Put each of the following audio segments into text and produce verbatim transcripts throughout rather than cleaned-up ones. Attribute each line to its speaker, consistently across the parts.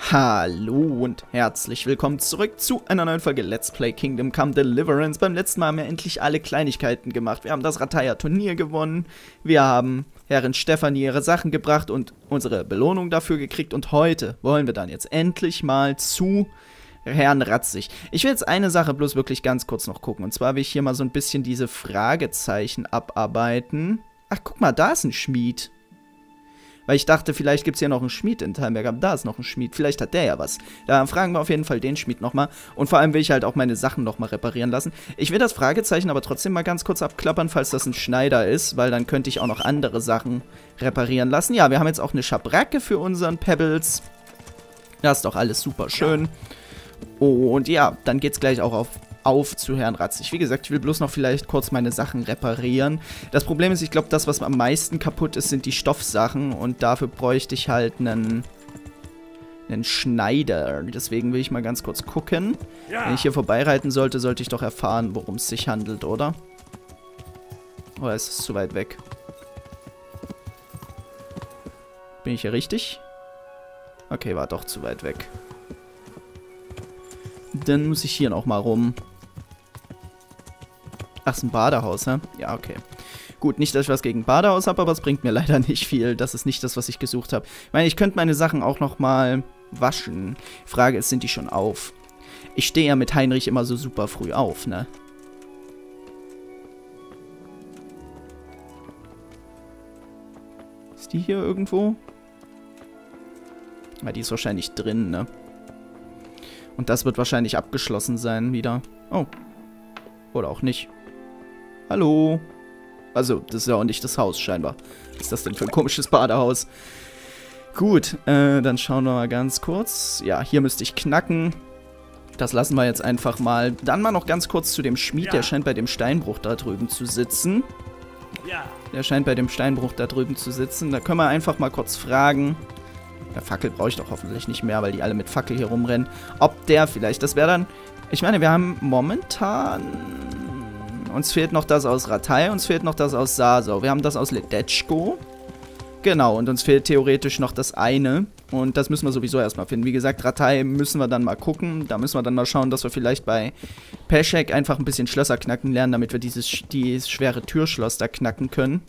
Speaker 1: Hallo und herzlich willkommen zurück zu einer neuen Folge Let's Play Kingdom Come Deliverance. Beim letzten Mal haben wir endlich alle Kleinigkeiten gemacht. Wir haben das Rataya-Turnier gewonnen, wir haben Herrin Stefanie ihre Sachen gebracht und unsere Belohnung dafür gekriegt. Und heute wollen wir dann jetzt endlich mal zu Herrn Ratzig. Ich will jetzt eine Sache bloß wirklich ganz kurz noch gucken. Und zwar will ich hier mal so ein bisschen diese Fragezeichen abarbeiten. Ach, guck mal, da ist ein Schmied. Weil ich dachte, vielleicht gibt es hier noch einen Schmied in Talmberg, aber da ist noch ein Schmied. Vielleicht hat der ja was. Da fragen wir auf jeden Fall den Schmied nochmal. Und vor allem will ich halt auch meine Sachen nochmal reparieren lassen. Ich will das Fragezeichen aber trotzdem mal ganz kurz abklappern, falls das ein Schneider ist, weil dann könnte ich auch noch andere Sachen reparieren lassen. Ja, wir haben jetzt auch eine Schabracke für unseren Pebbles. Das ist doch alles super schön. Und ja, dann geht's gleich auch auf... auf zu Herrn Ratzig. Wie gesagt, ich will bloß noch vielleicht kurz meine Sachen reparieren. Das Problem ist, ich glaube, das, was am meisten kaputt ist, sind die Stoffsachen. Und dafür bräuchte ich halt einen, einen Schneider. Deswegen will ich mal ganz kurz gucken. Ja. Wenn ich hier vorbeireiten sollte, sollte ich doch erfahren, worum es sich handelt, oder? Oder ist es zu weit weg? Bin ich hier richtig? Okay, war doch zu weit weg. Dann muss ich hier noch mal rum. Ach, ist ein Badehaus, hä? Ja, okay. Gut, nicht, dass ich was gegen Badehaus habe, aber es bringt mir leider nicht viel. Das ist nicht das, was ich gesucht habe. Ich meine, ich könnte meine Sachen auch noch mal waschen. Die Frage ist, sind die schon auf? Ich stehe ja mit Heinrich immer so super früh auf, ne? Ist die hier irgendwo? Ja, die ist wahrscheinlich drin, ne? Und das wird wahrscheinlich abgeschlossen sein wieder. Oh. Oder auch nicht. Hallo. Also, das ist ja auch nicht das Haus, scheinbar. Was ist das denn für ein komisches Badehaus? Gut, äh, dann schauen wir mal ganz kurz. Ja, hier müsste ich knacken. Das lassen wir jetzt einfach mal. Dann mal noch ganz kurz zu dem Schmied. Ja. Der scheint bei dem Steinbruch da drüben zu sitzen. Ja. Der scheint bei dem Steinbruch da drüben zu sitzen. Da können wir einfach mal kurz fragen. Der Fackel brauche ich doch hoffentlich nicht mehr, weil die alle mit Fackel hier rumrennen. Ob der vielleicht, das wäre dann... Ich meine, wir haben momentan... Uns fehlt noch das aus Rattay, uns fehlt noch das aus Sasau. Wir haben das aus Ledetschko. Genau, und uns fehlt theoretisch noch das eine. Und das müssen wir sowieso erstmal finden. Wie gesagt, Rattay müssen wir dann mal gucken. Da müssen wir dann mal schauen, dass wir vielleicht bei Peszek einfach ein bisschen Schlösser knacken lernen, damit wir dieses, dieses schwere Türschloss da knacken können.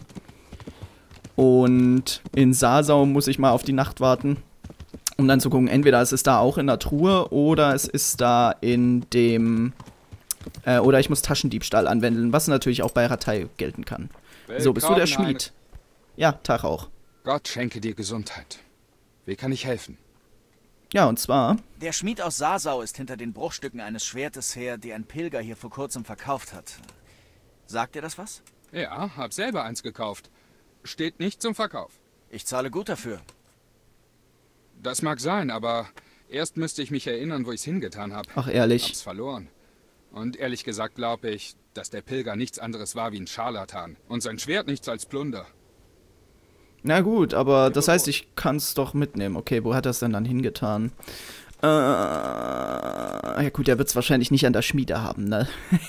Speaker 1: Und in Sasau muss ich mal auf die Nacht warten, um dann zu gucken, entweder es ist da auch in der Truhe oder es ist da in dem, äh, oder ich muss Taschendiebstahl anwenden, was natürlich auch bei Rattay gelten kann. Willkommen, so, bist du der Schmied? Ja, Tag auch.
Speaker 2: Gott schenke dir Gesundheit. Wie kann ich helfen?
Speaker 1: Ja, und zwar...
Speaker 3: Der Schmied aus Sasau ist hinter den Bruchstücken eines Schwertes her, die ein Pilger hier vor kurzem verkauft hat. Sagt dir das was?
Speaker 2: Ja, hab selber eins gekauft. Steht nicht zum Verkauf.
Speaker 3: Ich zahle gut dafür.
Speaker 2: Das mag sein, aber erst müsste ich mich erinnern, wo ich es hingetan habe.
Speaker 1: Ach, ehrlich.
Speaker 2: Hab's verloren. Und ehrlich gesagt glaube ich, dass der Pilger nichts anderes war wie ein Scharlatan. Und sein Schwert nichts als Plunder.
Speaker 1: Na gut, aber das heißt, ich kann es doch mitnehmen. Okay, wo hat er es denn dann hingetan? Äh, ja gut, er wird es wahrscheinlich nicht an der Schmiede haben, ne?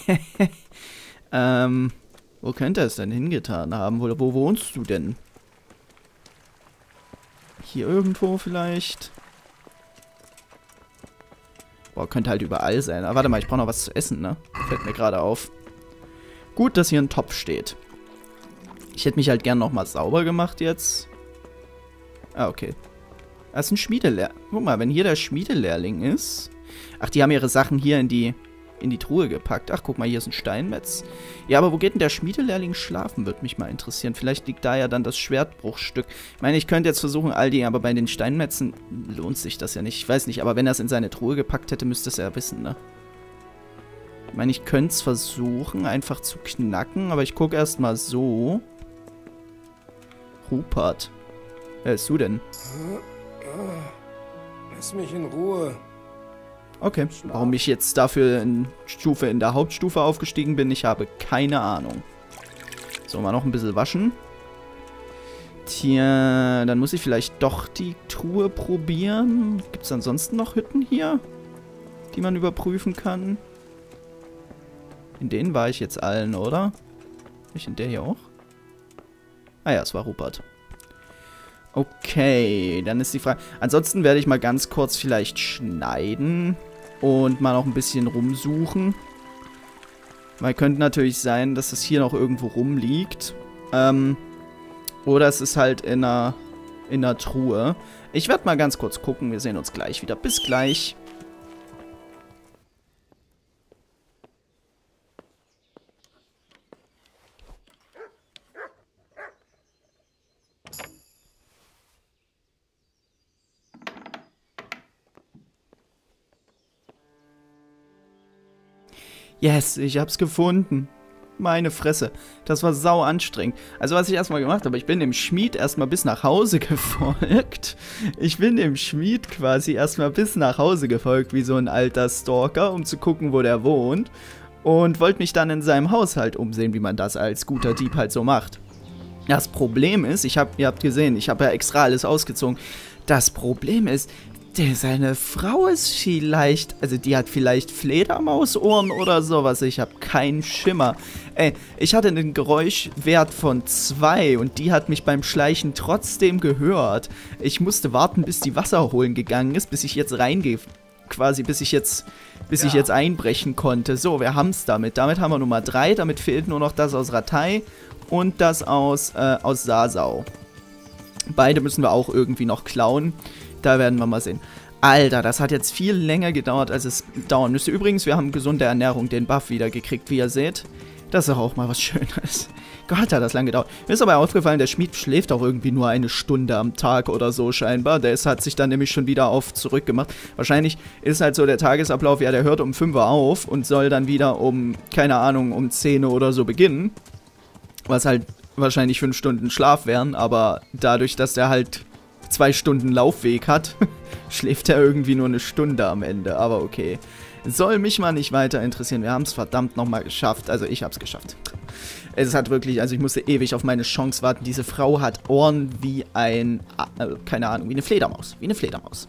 Speaker 1: ähm... Wo könnte er es denn hingetan haben? Wo, wo wohnst du denn? Hier irgendwo vielleicht? Boah, könnte halt überall sein. Aber warte mal, ich brauche noch was zu essen, ne? Fällt mir gerade auf. Gut, dass hier ein Topf steht. Ich hätte mich halt gern nochmal sauber gemacht jetzt. Ah, okay. Das ist ein Schmiedelehrling. Guck mal, wenn hier der Schmiedelehrling ist... Ach, die haben ihre Sachen hier in die... in die Truhe gepackt. Ach, guck mal, hier ist ein Steinmetz. Ja, aber wo geht denn der Schmiedelehrling schlafen, würde mich mal interessieren. Vielleicht liegt da ja dann das Schwertbruchstück. Ich meine, ich könnte jetzt versuchen, all die, aber bei den Steinmetzen lohnt sich das ja nicht. Ich weiß nicht, aber wenn er es in seine Truhe gepackt hätte, müsste es ja wissen, ne? Ich meine, ich könnte es versuchen, einfach zu knacken, aber ich gucke erstmal so. Rupert. Wer bist du denn?
Speaker 4: Lass mich in Ruhe.
Speaker 1: Okay, warum ich jetzt dafür in Stufe in der Hauptstufe aufgestiegen bin, ich habe keine Ahnung. So, mal noch ein bisschen waschen. Tja, dann muss ich vielleicht doch die Truhe probieren. Gibt es ansonsten noch Hütten hier, die man überprüfen kann? In denen war ich jetzt allen, oder? Ich in der hier auch? Ah ja, es war Rupert. Okay, dann ist die Frage... Ansonsten werde ich mal ganz kurz vielleicht schneiden und mal noch ein bisschen rumsuchen. Weil könnte natürlich sein, dass es hier noch irgendwo rumliegt. Ähm, oder es ist halt in einer, in einer Truhe. Ich werde mal ganz kurz gucken. Wir sehen uns gleich wieder. Bis gleich. Yes, ich hab's gefunden. Meine Fresse. Das war sau anstrengend. Also was ich erstmal gemacht habe, ich bin dem Schmied erstmal bis nach Hause gefolgt. Ich bin dem Schmied quasi erstmal bis nach Hause gefolgt, wie so ein alter Stalker, um zu gucken, wo der wohnt. Und wollte mich dann in seinem Haushalt umsehen, wie man das als guter Dieb halt so macht. Das Problem ist, ich hab, ihr habt gesehen, ich habe ja extra alles ausgezogen. Das Problem ist, der, seine Frau ist vielleicht, also die hat vielleicht Fledermausohren oder sowas. Ich habe keinen Schimmer. Ey, ich hatte einen Geräuschwert von zwei und die hat mich beim Schleichen trotzdem gehört. Ich musste warten, bis die Wasser holen gegangen ist, bis ich jetzt reingehe. Quasi, bis ich jetzt, bis ja. ich jetzt einbrechen konnte. So, wir haben es damit. Damit haben wir Nummer drei. Damit fehlt nur noch das aus Rattay und das aus, äh, aus Sasau. Beide müssen wir auch irgendwie noch klauen. Da werden wir mal sehen. Alter, das hat jetzt viel länger gedauert, als es dauern müsste. Übrigens, wir haben gesunde Ernährung, den Buff wieder gekriegt, wie ihr seht. Das ist auch mal was Schönes. Gott, hat das lange gedauert. Mir ist aber aufgefallen, der Schmied schläft auch irgendwie nur eine Stunde am Tag oder so scheinbar. Der ist, hat sich dann nämlich schon wieder auf zurückgemacht. Wahrscheinlich ist halt so der Tagesablauf, ja, der hört um fünf Uhr auf und soll dann wieder um, keine Ahnung, um zehn Uhr oder so beginnen. Was halt wahrscheinlich fünf Stunden Schlaf wären, aber dadurch, dass der halt zwei Stunden Laufweg hat, schläft er irgendwie nur eine Stunde am Ende. Aber okay. Soll mich mal nicht weiter interessieren. Wir haben es verdammt nochmal geschafft. Also ich habe es geschafft. Es hat wirklich, also ich musste ewig auf meine Chance warten. Diese Frau hat Ohren wie ein, äh, keine Ahnung, wie eine Fledermaus. Wie eine Fledermaus.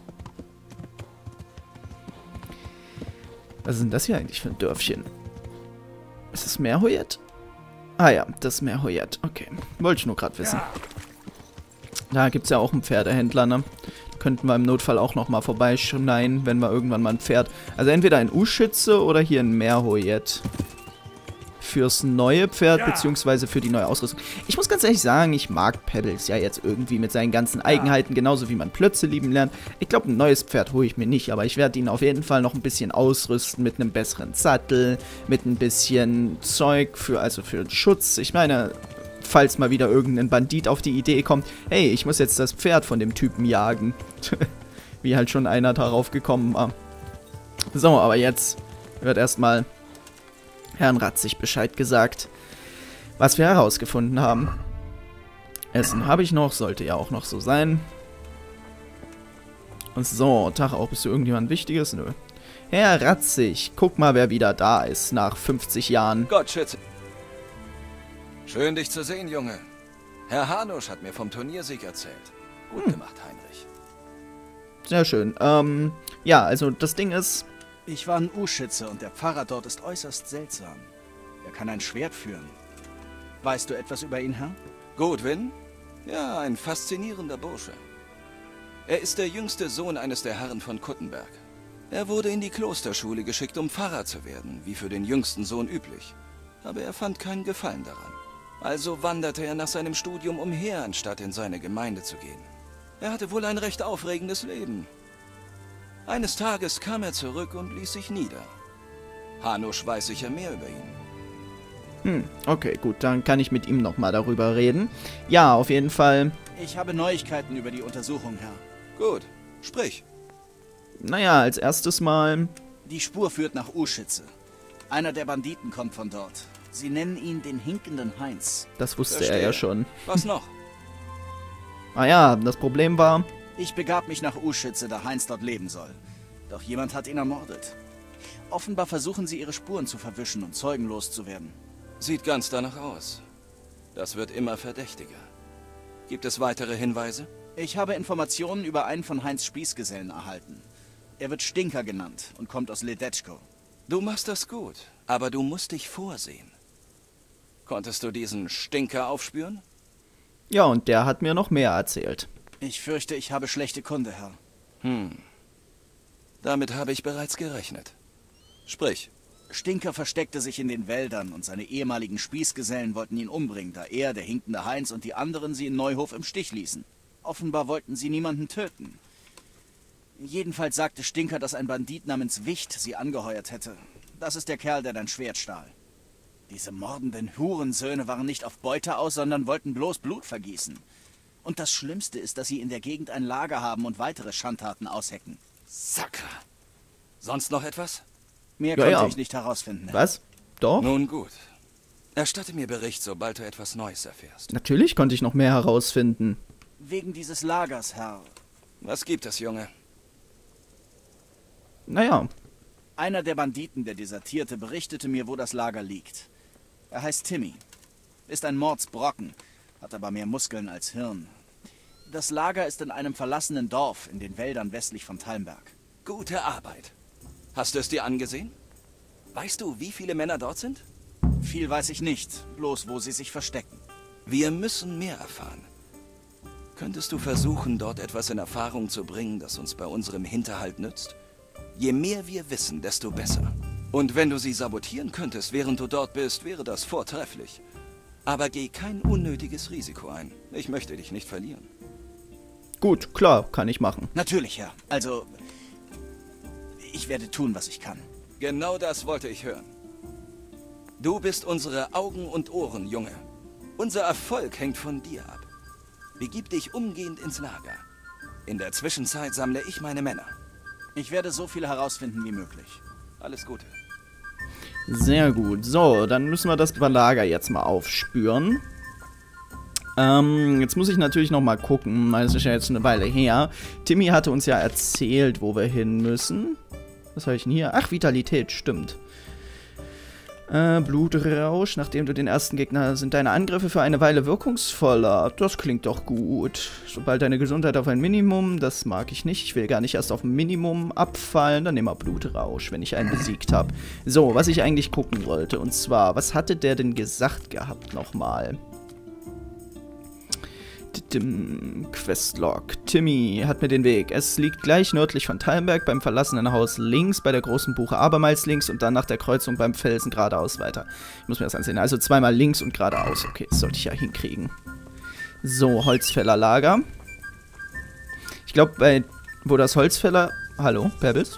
Speaker 1: Was ist denn das hier eigentlich für ein Dörfchen? Ist das Merhoyet? Ah ja, das ist Merhoyet. Okay, wollte ich nur gerade wissen. Da gibt es ja auch einen Pferdehändler, ne? Könnten wir im Notfall auch nochmal vorbeischneien, wenn wir irgendwann mal ein Pferd... Also entweder ein U-Schütze oder hier ein Merhoyet. Fürs neue Pferd, ja. Beziehungsweise für die neue Ausrüstung. Ich muss ganz ehrlich sagen, ich mag Pebbles ja jetzt irgendwie mit seinen ganzen Eigenheiten, genauso wie man Plötze lieben lernt. Ich glaube, ein neues Pferd hole ich mir nicht, aber ich werde ihn auf jeden Fall noch ein bisschen ausrüsten mit einem besseren Sattel, mit ein bisschen Zeug für, also für Schutz. Ich meine... Falls mal wieder irgendein Bandit auf die Idee kommt, hey, ich muss jetzt das Pferd von dem Typen jagen. Wie halt schon einer darauf gekommen war. So, aber jetzt wird erstmal Herrn Ratzig Bescheid gesagt, was wir herausgefunden haben. Essen habe ich noch, sollte ja auch noch so sein. Und so, Tag auch, bist du irgendjemand Wichtiges? Nö. Herr Ratzig, guck mal, wer wieder da ist nach fünfzig Jahren.
Speaker 4: Gott schütze. Schön, dich zu sehen, Junge. Herr Hanusch hat mir vom Turniersieg erzählt. Gut hm. gemacht, Heinrich.
Speaker 1: Sehr schön. Ähm, ja, also das Ding ist...
Speaker 3: Ich war ein U-Schütze und der Pfarrer dort ist äußerst seltsam. Er kann ein Schwert führen. Weißt du etwas über ihn, Herr?
Speaker 4: Godwin? Ja, ein faszinierender Bursche. Er ist der jüngste Sohn eines der Herren von Kuttenberg. Er wurde in die Klosterschule geschickt, um Pfarrer zu werden, wie für den jüngsten Sohn üblich. Aber er fand keinen Gefallen daran. Also wanderte er nach seinem Studium umher, anstatt in seine Gemeinde zu gehen. Er hatte wohl ein recht aufregendes Leben. Eines Tages kam er zurück und ließ sich nieder. Hanusch weiß sicher mehr über ihn.
Speaker 1: Hm, okay, gut, dann kann ich mit ihm nochmal darüber reden. Ja, auf jeden Fall.
Speaker 3: Ich habe Neuigkeiten über die Untersuchung, Herr.
Speaker 4: Gut, sprich.
Speaker 1: Naja, als erstes mal...
Speaker 3: Die Spur führt nach U-Schütze. Einer der Banditen kommt von dort. Sie nennen ihn den hinkenden Heinz.
Speaker 1: Das wusste
Speaker 4: Verstehe.
Speaker 1: er ja schon.
Speaker 4: Was noch?
Speaker 1: Ah ja, das Problem war...
Speaker 3: Ich begab mich nach U-Schütze, da Heinz dort leben soll. Doch jemand hat ihn ermordet. Offenbar versuchen sie, ihre Spuren zu verwischen und Zeugen loszuwerden.
Speaker 4: Sieht ganz danach aus. Das wird immer verdächtiger. Gibt es weitere Hinweise?
Speaker 3: Ich habe Informationen über einen von Heinz Spießgesellen erhalten. Er wird Stinker genannt und kommt aus Ledetschko.
Speaker 4: Du machst das gut, aber du musst dich vorsehen. Konntest du diesen Stinker aufspüren?
Speaker 1: Ja, und der hat mir noch mehr erzählt.
Speaker 3: Ich fürchte, ich habe schlechte Kunde, Herr.
Speaker 4: Hm. Damit habe ich bereits gerechnet. Sprich.
Speaker 3: Stinker versteckte sich in den Wäldern und seine ehemaligen Spießgesellen wollten ihn umbringen, da er, der hinkende Heinz und die anderen sie in Neuhof im Stich ließen. Offenbar wollten sie niemanden töten. Jedenfalls sagte Stinker, dass ein Bandit namens Wicht sie angeheuert hätte. Das ist der Kerl, der dein Schwert stahl. Diese mordenden Hurensöhne waren nicht auf Beute aus, sondern wollten bloß Blut vergießen. Und das Schlimmste ist, dass sie in der Gegend ein Lager haben und weitere Schandtaten aushecken.
Speaker 4: Sakra. Sonst noch etwas?
Speaker 3: Mehr
Speaker 1: Ja,
Speaker 3: konnte
Speaker 1: ja.
Speaker 3: ich nicht herausfinden. Herr.
Speaker 1: Was? Doch?
Speaker 4: Nun gut. Erstatte mir Bericht, sobald du etwas Neues erfährst.
Speaker 1: Natürlich konnte ich noch mehr herausfinden.
Speaker 3: Wegen dieses Lagers, Herr.
Speaker 4: Was gibt es, Junge?
Speaker 1: Naja,
Speaker 3: Einer der Banditen, der desertierte, berichtete mir, wo das Lager liegt. Er heißt Timmy. Ist ein Mordsbrocken, hat aber mehr Muskeln als Hirn. Das Lager ist in einem verlassenen Dorf in den Wäldern westlich von Talmberg.
Speaker 4: Gute Arbeit. Hast du es dir angesehen? Weißt du, wie viele Männer dort sind?
Speaker 3: Viel weiß ich nicht, bloß wo sie sich verstecken.
Speaker 4: Wir müssen mehr erfahren. Könntest du versuchen, dort etwas in Erfahrung zu bringen, das uns bei unserem Hinterhalt nützt? Je mehr wir wissen, desto besser. Und wenn du sie sabotieren könntest, während du dort bist, wäre das vortrefflich. Aber geh kein unnötiges Risiko ein. Ich möchte dich nicht verlieren.
Speaker 1: gut, klar, kann ich machen.
Speaker 3: Natürlich, Herr. Also, ich werde tun, was ich kann.
Speaker 4: Genau das wollte ich hören. Du bist unsere Augen und Ohren, Junge. Unser Erfolg hängt von dir ab. Begib dich umgehend ins Lager. In der Zwischenzeit sammle ich meine Männer.
Speaker 3: Ich werde so viel herausfinden wie möglich.
Speaker 4: Alles Gute.
Speaker 1: Sehr gut. So, dann müssen wir das Lager jetzt mal aufspüren. Ähm, jetzt muss ich natürlich noch mal gucken. Das ist ja jetzt eine Weile her. Timmy hatte uns ja erzählt, wo wir hin müssen. Was habe ich denn hier? Ach, Vitalität, stimmt. Äh, Blutrausch. Nachdem du den ersten Gegner sind deine Angriffe für eine Weile wirkungsvoller. Das klingt doch gut. Sobald deine Gesundheit auf ein Minimum, das mag ich nicht. Ich will gar nicht erst auf ein Minimum abfallen. Dann nehmen wir Blutrausch, wenn ich einen besiegt habe. So, was ich eigentlich gucken wollte. Und zwar, was hatte der denn gesagt gehabt nochmal? Questlog. Timmy hat mir den Weg. Es liegt gleich nördlich von Talmberg beim verlassenen Haus links, bei der großen Buche abermals links und dann nach der Kreuzung beim Felsen geradeaus weiter. Ich muss mir das ansehen. Also zweimal links und geradeaus. Okay, das sollte ich ja hinkriegen. So, Holzfällerlager. Ich glaube, bei wo das Holzfäller... Hallo, Pebbles?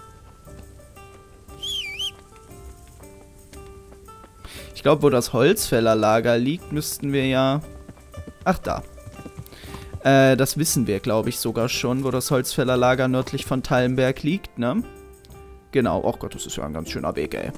Speaker 1: Ich glaube, wo das Holzfällerlager liegt, müssten wir ja... Ach, da. Äh, das wissen wir, glaube ich, sogar schon, wo das Holzfällerlager nördlich von Talmberg liegt, ne? Genau. Oh Gott, das ist ja ein ganz schöner Weg, ey.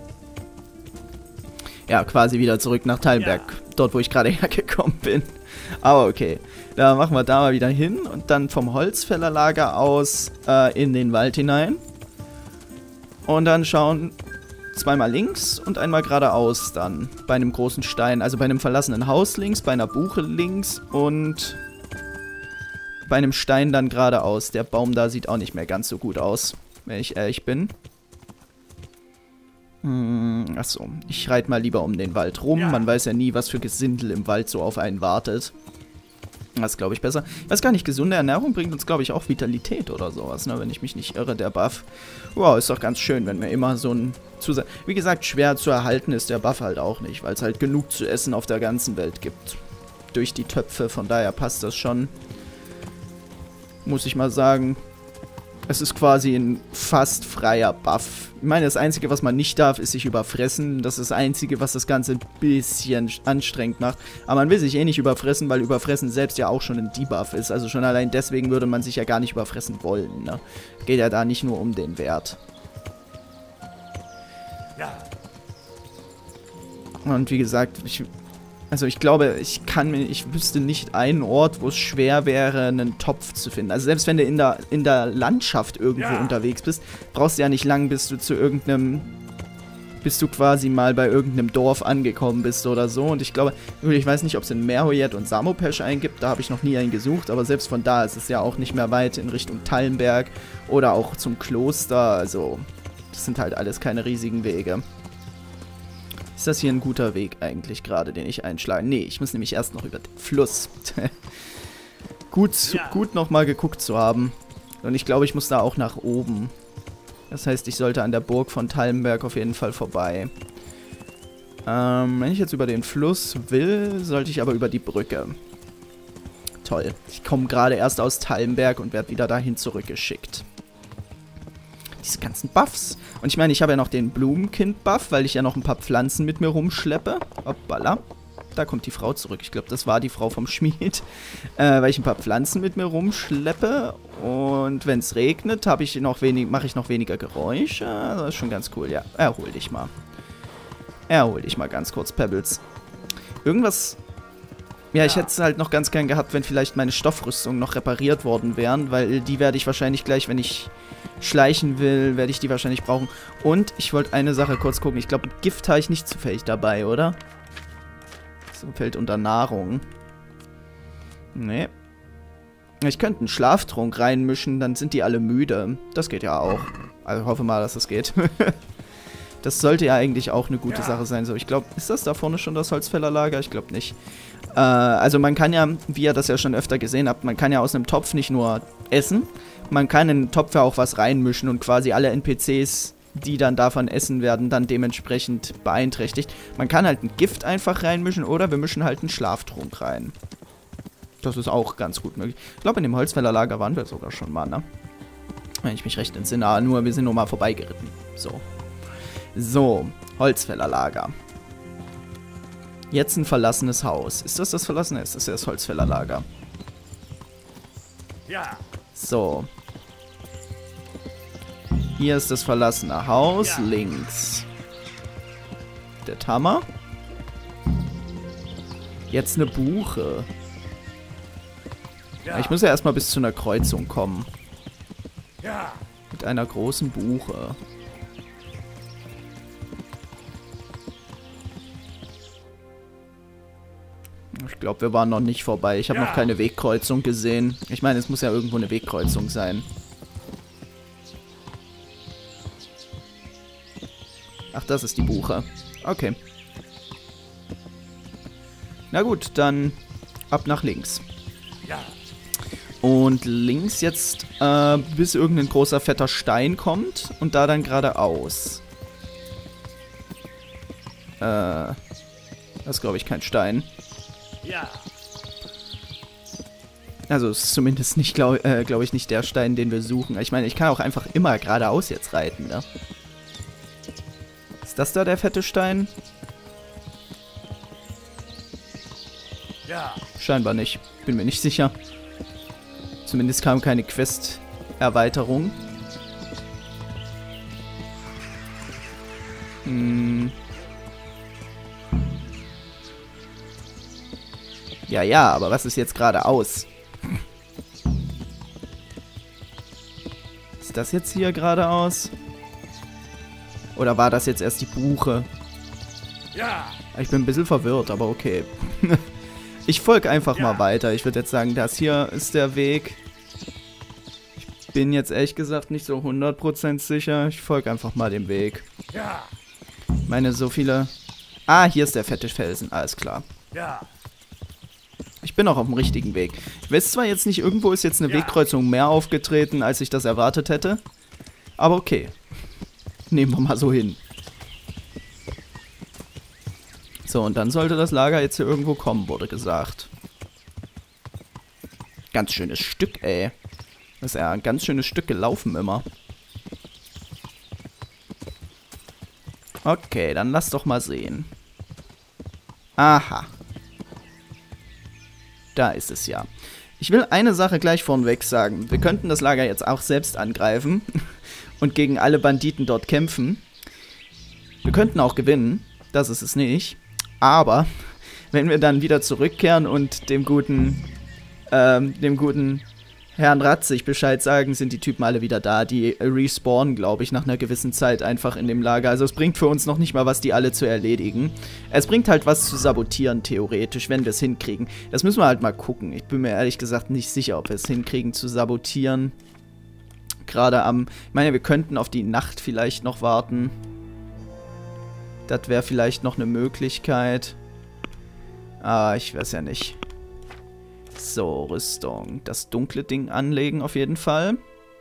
Speaker 1: Ja, quasi wieder zurück nach Talmberg. Ja. Dort, wo ich gerade hergekommen bin. Aber okay. Da machen wir da mal wieder hin und dann vom Holzfällerlager aus äh, in den Wald hinein. Und dann schauen... Zweimal links und einmal geradeaus dann. Bei einem großen Stein. Also bei einem verlassenen Haus links, bei einer Buche links und bei einem Stein dann geradeaus. Der Baum da sieht auch nicht mehr ganz so gut aus, wenn ich ehrlich bin. Hm, achso, ich reite mal lieber um den Wald rum. Ja. Man weiß ja nie, was für Gesindel im Wald so auf einen wartet. Das ist, glaube ich, besser. Ich weiß gar nicht, gesunde Ernährung bringt uns, glaube ich, auch Vitalität oder sowas, ne? Wenn ich mich nicht irre, der Buff. Wow, ist doch ganz schön, wenn wir immer so ein... Zus Wie gesagt, schwer zu erhalten ist der Buff halt auch nicht, weil es halt genug zu essen auf der ganzen Welt gibt. Durch die Töpfe, von daher passt das schon. Muss ich mal sagen. Es ist quasi ein fast freier Buff. Ich meine, das Einzige, was man nicht darf, ist sich überfressen. Das ist das Einzige, was das Ganze ein bisschen anstrengend macht. Aber man will sich eh nicht überfressen, weil Überfressen selbst ja auch schon ein Debuff ist. Also schon allein deswegen würde man sich ja gar nicht überfressen wollen, ne? Geht ja da nicht nur um den Wert.
Speaker 3: Ja.
Speaker 1: Und wie gesagt, ich... Also ich glaube, ich kann mir, ich wüsste nicht einen Ort, wo es schwer wäre, einen Topf zu finden. Also selbst wenn du in der, in der Landschaft irgendwo ja. unterwegs bist, brauchst du ja nicht lang, bis du zu irgendeinem, bis du quasi mal bei irgendeinem Dorf angekommen bist oder so. Und ich glaube, ich weiß nicht, ob es in Merhoyet und Samopesh einen gibt, da habe ich noch nie einen gesucht, aber selbst von da ist es ja auch nicht mehr weit in Richtung Talmberg oder auch zum Kloster. Also das sind halt alles keine riesigen Wege. Ist das hier ein guter Weg eigentlich gerade, den ich einschlage? Nee, ich muss nämlich erst noch über den Fluss. gut, gut nochmal geguckt zu haben. Und ich glaube, ich muss da auch nach oben. Das heißt, ich sollte an der Burg von Talmberg auf jeden Fall vorbei. Ähm, wenn ich jetzt über den Fluss will, sollte ich aber über die Brücke. Toll. Ich komme gerade erst aus Talmberg und werde wieder dahin zurückgeschickt. Diese ganzen Buffs. Und ich meine, ich habe ja noch den Blumenkind-Buff, weil ich ja noch ein paar Pflanzen mit mir rumschleppe. Hoppala. Da kommt die Frau zurück. Ich glaube, das war die Frau vom Schmied. Äh, weil ich ein paar Pflanzen mit mir rumschleppe. Und wenn es regnet, habe ich noch wenig, mache ich noch weniger Geräusche. Das ist schon ganz cool. Ja, erhol dich mal. Erhol dich mal ganz kurz, Pebbles. Irgendwas... Ja, ich hätte es halt noch ganz gern gehabt, wenn vielleicht meine Stoffrüstungen noch repariert worden wären, weil die werde ich wahrscheinlich gleich, wenn ich schleichen will, werde ich die wahrscheinlich brauchen. Und ich wollte eine Sache kurz gucken. Ich glaube, Gift habe ich nicht zufällig dabei, oder? So fällt unter Nahrung. Nee. Ich könnte einen Schlaftrunk reinmischen, dann sind die alle müde. Das geht ja auch. Also hoffe mal, dass das geht. Das sollte ja eigentlich auch eine gute ja. Sache sein. So, ich glaube, ist das da vorne schon das Holzfällerlager? Ich glaube nicht. Äh, also man kann ja, wie ihr das ja schon öfter gesehen habt, man kann ja aus einem Topf nicht nur essen, man kann in den Topf ja auch was reinmischen und quasi alle N P Cs, die dann davon essen werden, dann dementsprechend beeinträchtigt. Man kann halt ein Gift einfach reinmischen oder wir mischen halt einen Schlaftrunk rein. Das ist auch ganz gut möglich. Ich glaube, in dem Holzfällerlager waren wir sogar schon mal, ne? Wenn ich mich recht entsinne. Ah, nur, wir sind nur mal vorbeigeritten. So. So, Holzfällerlager. Jetzt ein verlassenes Haus. Ist das das verlassene? Ist das ja das Holzfällerlager?
Speaker 5: Ja.
Speaker 1: So. Hier ist das verlassene Haus. Ja. Links. Der Hammer. Jetzt eine Buche. Ja. Ich muss ja erstmal bis zu einer Kreuzung kommen.
Speaker 5: Ja.
Speaker 1: Mit einer großen Buche. Ich glaube, wir waren noch nicht vorbei. Ich habe ja. noch keine Wegkreuzung gesehen. Ich meine, es muss ja irgendwo eine Wegkreuzung sein. Ach, das ist die Buche. Okay. Na gut, dann ab nach links.
Speaker 5: Ja.
Speaker 1: Und links jetzt, äh, bis irgendein großer, fetter Stein kommt. Und da dann geradeaus. Äh, das ist, glaube ich, kein Stein.
Speaker 5: Ja.
Speaker 1: Also es ist zumindest nicht, glaube äh, glaub ich, nicht der Stein, den wir suchen. Ich meine, ich kann auch einfach immer geradeaus jetzt reiten, ne? Ist das da der fette Stein?
Speaker 5: Ja.
Speaker 1: Scheinbar nicht. Bin mir nicht sicher. Zumindest kam keine Quest-Erweiterung. Hm... Ja, ja, aber was ist jetzt geradeaus? Ist das jetzt hier geradeaus? Oder war das jetzt erst die Buche?
Speaker 5: Ja.
Speaker 1: Ich bin ein bisschen verwirrt, aber okay. Ich folge einfach
Speaker 5: ja.
Speaker 1: mal weiter. Ich würde jetzt sagen, das hier ist der Weg. Ich bin jetzt ehrlich gesagt nicht so hundert Prozent sicher. Ich folge einfach mal dem Weg.
Speaker 5: Ja.
Speaker 1: Ich meine, so viele... Ah, hier ist der fette Felsen. Alles klar.
Speaker 5: Ja.
Speaker 1: Ich bin auch auf dem richtigen Weg. Ich weiß zwar jetzt nicht, irgendwo ist jetzt eine
Speaker 5: ja.
Speaker 1: Wegkreuzung mehr aufgetreten, als ich das erwartet hätte. Aber okay. Nehmen wir mal so hin. So, und dann sollte das Lager jetzt hier irgendwo kommen, wurde gesagt. Ganz schönes Stück, ey. Das ist ja ein ganz schönes Stück gelaufen immer. Okay, dann lass doch mal sehen. Aha. Da ist es ja. Ich will eine Sache gleich vorneweg sagen. Wir könnten das Lager jetzt auch selbst angreifen und gegen alle Banditen dort kämpfen. Wir könnten auch gewinnen. Das ist es nicht. Aber wenn wir dann wieder zurückkehren und dem guten, ähm, dem guten Herrn Ratzig Bescheid sagen, sind die Typen alle wieder da. Die respawnen, glaube ich, nach einer gewissen Zeit einfach in dem Lager. Also es bringt für uns noch nicht mal was, die alle zu erledigen. Es bringt halt was zu sabotieren, theoretisch, wenn wir es hinkriegen. Das müssen wir halt mal gucken. Ich bin mir ehrlich gesagt nicht sicher, ob wir es hinkriegen zu sabotieren. Gerade am... Ich meine, wir könnten auf die Nacht vielleicht noch warten. Das wäre vielleicht noch eine Möglichkeit. Ah, ich weiß ja nicht. So, Rüstung. Das dunkle Ding anlegen auf jeden Fall.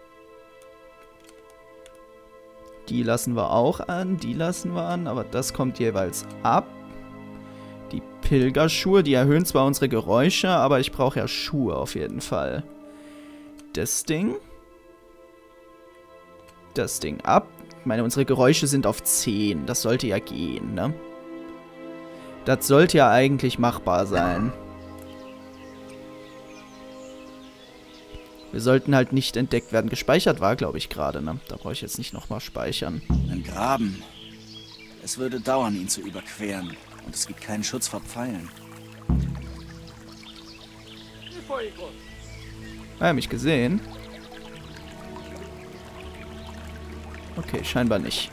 Speaker 1: Die lassen wir auch an, die lassen wir an, aber das kommt jeweils ab. Die Pilgerschuhe, die erhöhen zwar unsere Geräusche, aber ich brauche ja Schuhe auf jeden Fall. Das Ding. Das Ding ab. Ich meine, unsere Geräusche sind auf zehn. Das sollte ja gehen, ne? Das sollte ja eigentlich machbar sein. Wir sollten halt nicht entdeckt werden. Gespeichert war, glaube ich, gerade, ne? Da brauche ich jetzt nicht nochmal speichern.
Speaker 3: Ein Graben. Es würde dauern, ihn zu überqueren. Und es gibt keinen Schutz vor Pfeilen.
Speaker 1: Er hat mich gesehen. Okay, scheinbar nicht.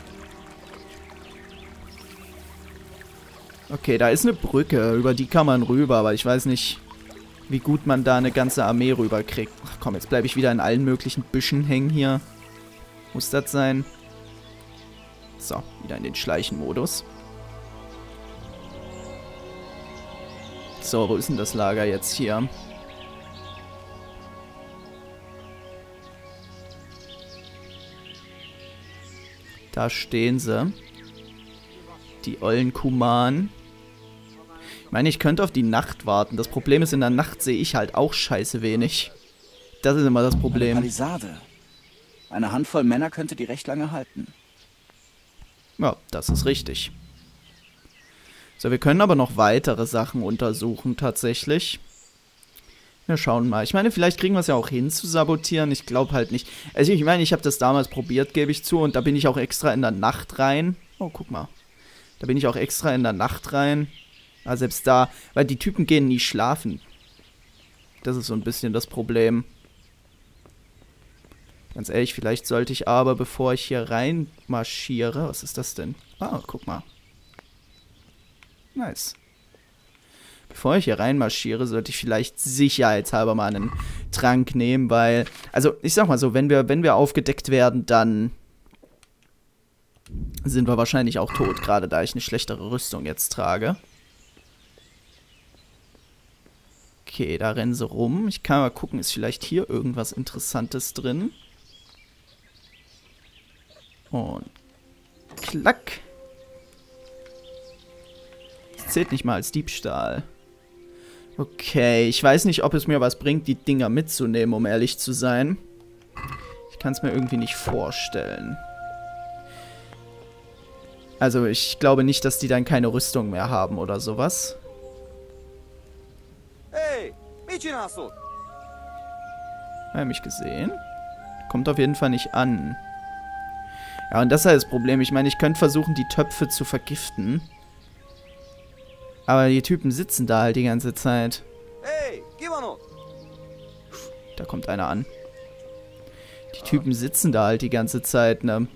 Speaker 1: Okay, da ist eine Brücke. Über die kann man rüber, aber ich weiß nicht, wie gut man da eine ganze Armee rüberkriegt. Ach komm, jetzt bleibe ich wieder in allen möglichen Büschen hängen hier. Muss das sein? So, wieder in den Schleichenmodus. So, wo ist denn das Lager jetzt hier? Da stehen sie. Die ollen Kuman. Ich meine, ich könnte auf die Nacht warten. Das Problem ist, in der Nacht sehe ich halt auch scheiße wenig. Das ist immer das Problem.
Speaker 3: Eine Palisade. Eine Handvoll Männer könnte die recht lange halten.
Speaker 1: Ja, das ist richtig. So, wir können aber noch weitere Sachen untersuchen, tatsächlich. Wir schauen mal. Ich meine, vielleicht kriegen wir es ja auch hin zu sabotieren. Ich glaube halt nicht. Also ich meine, ich habe das damals probiert, gebe ich zu. Und da bin ich auch extra in der Nacht rein. Oh, guck mal. Da bin ich auch extra in der Nacht rein. Aber selbst da, weil die Typen gehen nie schlafen. Das ist so ein bisschen das Problem. Ganz ehrlich, vielleicht sollte ich aber, bevor ich hier rein marschiere... Was ist das denn? Ah, guck mal. Nice. Bevor ich hier reinmarschiere, sollte ich vielleicht sicherheitshalber mal einen Trank nehmen, weil... Also, ich sag mal so, wenn wir, wenn wir aufgedeckt werden, dann sind wir wahrscheinlich auch tot, gerade da ich eine schlechtere Rüstung jetzt trage. Okay, da rennen sie rum. Ich kann mal gucken, ist vielleicht hier irgendwas Interessantes drin? Und klack. Das zählt nicht mal als Diebstahl. Okay, ich weiß nicht, ob es mir was bringt, die Dinger mitzunehmen, um ehrlich zu sein. Ich kann es mir irgendwie nicht vorstellen. Also, ich glaube nicht, dass die dann keine Rüstung mehr haben oder sowas.
Speaker 6: Hey, Michinasu!
Speaker 1: Er hat mich gesehen. Kommt auf jeden Fall nicht an. Ja, und das ist halt das Problem. Ich meine, ich könnte versuchen, die Töpfe zu vergiften. Aber die Typen sitzen da halt die ganze Zeit.
Speaker 6: Hey, Kimono!
Speaker 1: Da kommt einer an. Die Typen sitzen da halt die ganze Zeit, ne?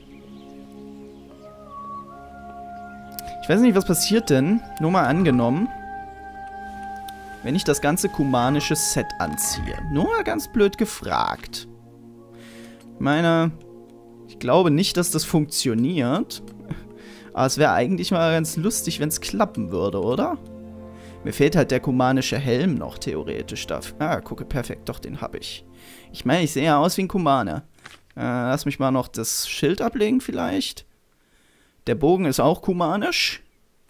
Speaker 1: Ich weiß nicht, was passiert denn? Nur mal angenommen, wenn ich das ganze kumanische Set anziehe. Nur mal ganz blöd gefragt. Ich meine, ich glaube nicht, dass das funktioniert. Aber es wäre eigentlich mal ganz lustig, wenn es klappen würde, oder? Mir fehlt halt der kumanische Helm noch, theoretisch. Dafür. Ah, gucke, perfekt. Doch, den habe ich. Ich meine, ich sehe ja aus wie ein Kumaner. Äh, lass mich mal noch das Schild ablegen, vielleicht. Der Bogen ist auch kumanisch.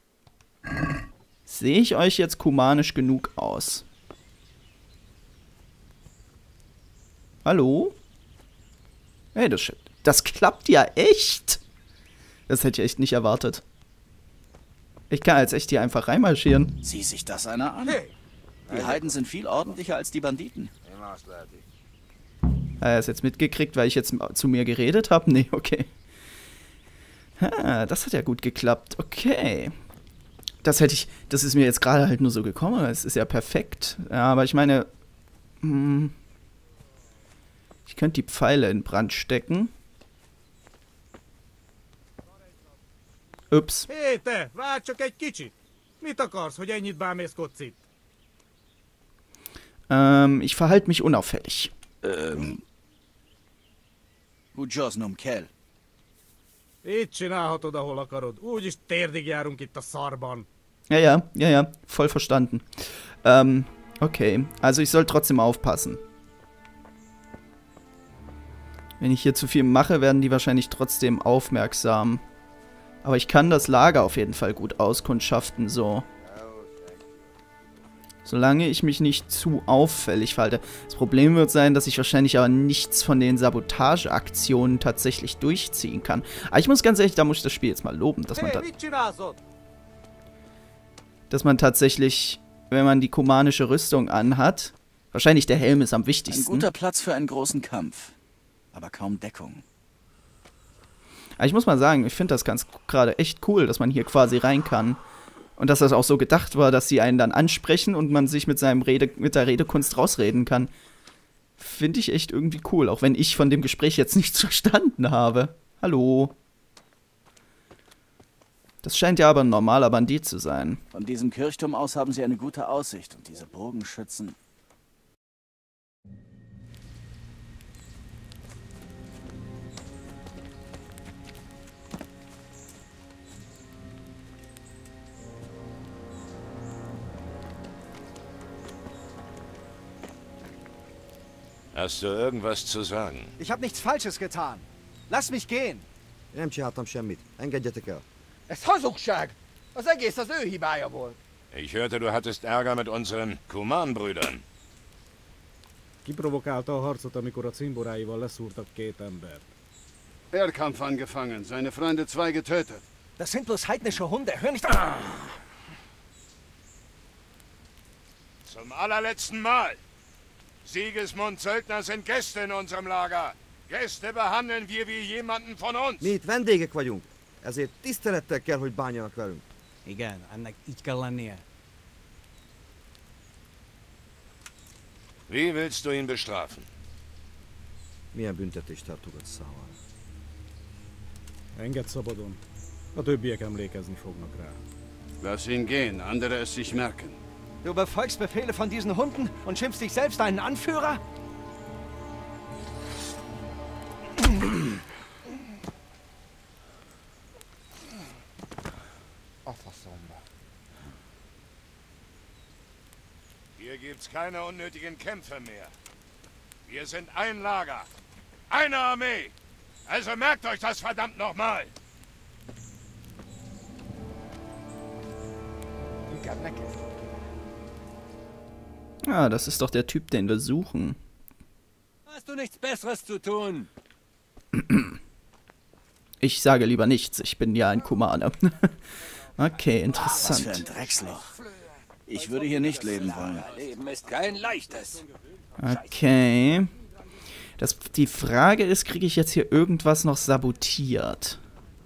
Speaker 1: Sehe ich euch jetzt kumanisch genug aus? Hallo? Hey, das, das klappt ja echt. Das hätte ich echt nicht erwartet. Ich kann jetzt echt hier einfach reinmarschieren.
Speaker 3: Sieh sich das einer an. Die Heiden sind viel ordentlicher als die Banditen.
Speaker 1: Hat er es jetzt mitgekriegt, weil ich jetzt zu mir geredet habe? Nee, okay. Ha, das hat ja gut geklappt. Okay. Das hätte ich, das ist mir jetzt gerade halt nur so gekommen. Es ist ja perfekt. Ja, aber ich meine, hm, ich könnte die Pfeile in Brand stecken. Ups.
Speaker 5: Hé, te, várj csak egy kicsit! Mit akarsz, hogy ennyit bámészkodsz itt?
Speaker 1: Ähm, ich verhalte mich unauffällig.
Speaker 3: Ähm. Hujosnum kell.
Speaker 5: Itt csinálhatod, ahol akarod. Úgyis térdig járunk itt a szarban.
Speaker 1: Ja, ja, ja, ja, voll verstanden. Ähm, Okay, also ich soll trotzdem aufpassen. Wenn ich hier zu viel mache, werden die wahrscheinlich trotzdem aufmerksam. Aber ich kann das Lager auf jeden Fall gut auskundschaften, so. Solange ich mich nicht zu auffällig verhalte. Das Problem wird sein, dass ich wahrscheinlich aber nichts von den Sabotageaktionen tatsächlich durchziehen kann. Aber ich muss ganz ehrlich, da muss ich das Spiel jetzt mal loben, dass man,
Speaker 5: Hey,
Speaker 1: da,
Speaker 5: mit csinálsz ott?
Speaker 1: dass man tatsächlich, wenn man die kumanische Rüstung anhat, wahrscheinlich der Helm ist am
Speaker 3: Ein
Speaker 1: wichtigsten.
Speaker 3: guter Platz für einen großen Kampf. Aber kaum Deckung.
Speaker 1: Aber ich muss mal sagen, ich finde das ganz gerade echt cool, dass man hier quasi rein kann. Und dass das auch so gedacht war, dass sie einen dann ansprechen und man sich mit seinem Rede, mit der Redekunst rausreden kann. Finde ich echt irgendwie cool, auch wenn ich von dem Gespräch jetzt nichts verstanden habe. Hallo. Das scheint ja aber ein normaler Bandit zu sein.
Speaker 3: Von diesem Kirchturm aus haben sie eine gute Aussicht und diese Bogenschützen.
Speaker 7: Hast du irgendwas zu sagen?
Speaker 8: Ich habe nichts Falsches getan. Lass mich gehen.
Speaker 9: Nem csináltam semmit. Engedjetek el.
Speaker 10: Ez hazugság! Az egész az ő hibája volt.
Speaker 7: Ich hörte, du hattest Ärger mit unseren Kuman-Brüdern.
Speaker 5: Kiprovokálta a harcot, amikor a cimboráival leszúrtak két embert.
Speaker 11: Wehrkampf angefangen, seine Freunde zwei getötet.
Speaker 8: Das sind bloß heidnische Hunde. Hör nicht auf.
Speaker 7: Zum allerletzten Mal. Sigismund Söldner sind Gäste in unserem Lager. Gäste behandeln wir wie jemanden von uns.
Speaker 9: Mi itt vendégek vagyunk, ezért tisztelettel kell, hogy bánjanak velünk.
Speaker 12: Igen, ennek így kell lennie.
Speaker 7: Wie willst du ihn bestrafen?
Speaker 9: Milyen büntetést tartogatsz számára?
Speaker 5: Engedd szabadon. A többiek emlékezni fognak rá.
Speaker 11: Lass ihn gehen, andere es sich merken.
Speaker 8: Du befolgst Befehle von diesen Hunden und schimpfst dich selbst einen Anführer?
Speaker 7: Hier gibt's keine unnötigen Kämpfe mehr. Wir sind ein Lager. Eine Armee. Also merkt euch das verdammt nochmal.
Speaker 1: Ah, das ist doch der Typ, den wir suchen.
Speaker 10: Hast du nichts Besseres zu tun?
Speaker 1: Ich sage lieber nichts, ich bin ja ein Kumaner. Okay, interessant.
Speaker 3: Was für ein Drecksloch. Ich würde hier nicht leben wollen.
Speaker 10: Leben ist kein leichtes.
Speaker 1: Okay. Das, die Frage ist, kriege ich jetzt hier irgendwas noch sabotiert?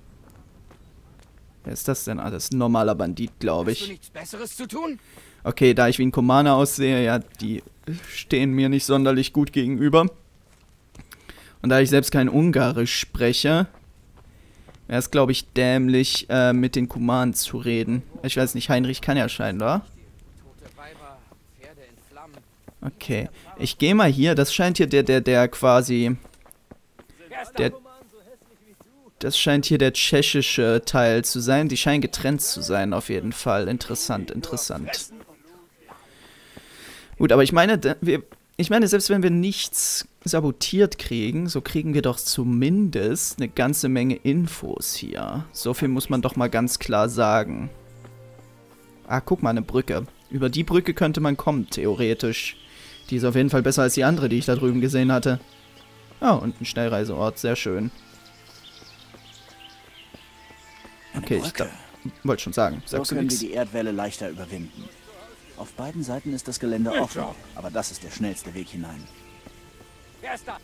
Speaker 1: Wer ist das denn alles? Ein normaler Bandit, glaube
Speaker 10: Hast du
Speaker 1: ich.
Speaker 10: nichts Besseres zu tun?
Speaker 1: Okay, da ich wie ein Kumaner aussehe, ja, die stehen mir nicht sonderlich gut gegenüber. Und da ich selbst kein Ungarisch spreche, wäre es, glaube ich, dämlich, äh, mit den Kumanen zu reden. Ich weiß nicht, Heinrich kann ja scheinbar. Okay, ich gehe mal hier. Das scheint hier der, der, der quasi... Der, das scheint hier der tschechische Teil zu sein. Die scheinen getrennt zu sein, auf jeden Fall. Interessant, interessant. Gut, aber ich meine, wir, ich meine, selbst wenn wir nichts sabotiert kriegen, so kriegen wir doch zumindest eine ganze Menge Infos hier. So viel muss man doch mal ganz klar sagen. Ah, guck mal, eine Brücke. Über die Brücke könnte man kommen, theoretisch. Die ist auf jeden Fall besser als die andere, die ich da drüben gesehen hatte. Ah, und ein Schnellreiseort, sehr schön. Okay, ich wollte schon sagen.
Speaker 3: So können wir die Erdwelle leichter überwinden. Auf beiden Seiten ist das Gelände offen, aber das ist der schnellste Weg hinein.
Speaker 10: Wer ist da?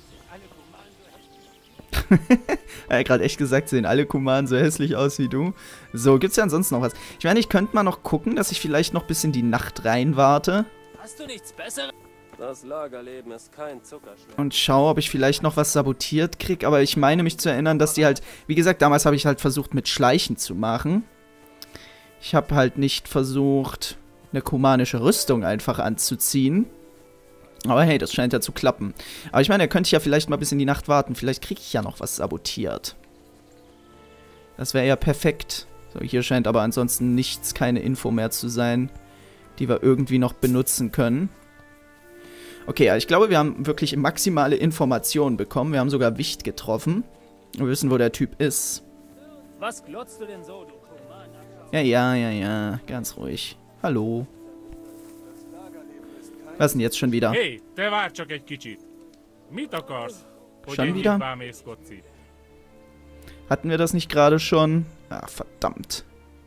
Speaker 1: Er hat gerade echt gesagt, sehen alle Kumanen so hässlich aus wie du. So, gibt's ja ansonsten noch was? Ich meine, ich könnte mal noch gucken, dass ich vielleicht noch bis in die Nacht reinwarte.
Speaker 10: Hast du nichts Besseres?
Speaker 13: Das Lagerleben ist kein Zuckerschlecken.
Speaker 1: Und schaue, ob ich vielleicht noch was sabotiert kriege. Aber ich meine mich zu erinnern, dass die halt... Wie gesagt, damals habe ich halt versucht, mit Schleichen zu machen. Ich habe halt nicht versucht, eine kumanische Rüstung einfach anzuziehen. Aber hey, das scheint ja zu klappen. Aber ich meine, da könnte ich ja vielleicht mal bis in die Nacht warten. Vielleicht kriege ich ja noch was sabotiert. Das wäre ja perfekt. So, hier scheint aber ansonsten nichts, keine Info mehr zu sein. die wir irgendwie noch benutzen können. Okay, ja, ich glaube, wir haben wirklich maximale Informationen bekommen. Wir haben sogar Wicht getroffen. Wir wissen, wo der Typ ist.
Speaker 13: Was glotzt du denn so, du Kuman?
Speaker 1: Ja, ja, ja, ja. Ganz ruhig. Hallo. Was ist denn jetzt schon wieder?
Speaker 14: Hey, te várj csak egy kicsit. Mit akarsz? Hogy
Speaker 1: Schon
Speaker 14: ennyit
Speaker 1: wieder?
Speaker 14: bámészkodsz itt?
Speaker 1: Hatten wir das nicht gerade schon? Ah, verdammt.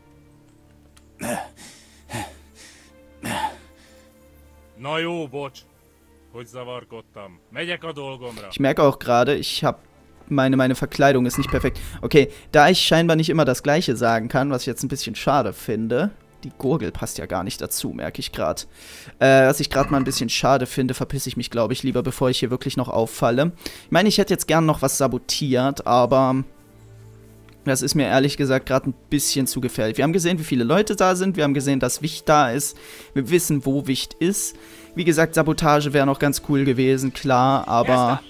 Speaker 14: Na jó, bocs, hogy zavarkodtam. Megyek a dolgomra.
Speaker 1: Ich merke auch gerade, ich habe meine, meine Verkleidung ist nicht perfekt. Okay, da ich scheinbar nicht immer das Gleiche sagen kann, was ich jetzt ein bisschen schade finde. Die Gurgel passt ja gar nicht dazu, merke ich gerade. Äh, was ich gerade mal ein bisschen schade finde, verpisse ich mich, glaube ich, lieber, bevor ich hier wirklich noch auffalle. Ich meine, ich hätte jetzt gern noch was sabotiert, aber das ist mir ehrlich gesagt gerade ein bisschen zu gefährlich. Wir haben gesehen, wie viele Leute da sind. Wir haben gesehen, dass Wicht da ist. Wir wissen, wo Wicht ist. Wie gesagt, Sabotage wäre noch ganz cool gewesen, klar, aber...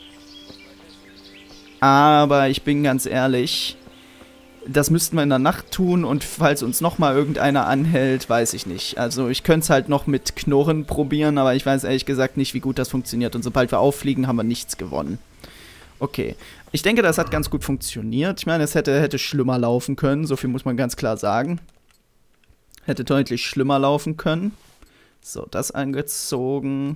Speaker 1: Aber ich bin ganz ehrlich... Das müssten wir in der Nacht tun und falls uns nochmal irgendeiner anhält, weiß ich nicht. Also ich könnte es halt noch mit Knurren probieren, aber ich weiß ehrlich gesagt nicht, wie gut das funktioniert. Und sobald wir auffliegen, haben wir nichts gewonnen. Okay. Ich denke, das hat ganz gut funktioniert. Ich meine, es hätte, hätte schlimmer laufen können, so viel muss man ganz klar sagen. Hätte deutlich schlimmer laufen können. So, das angezogen.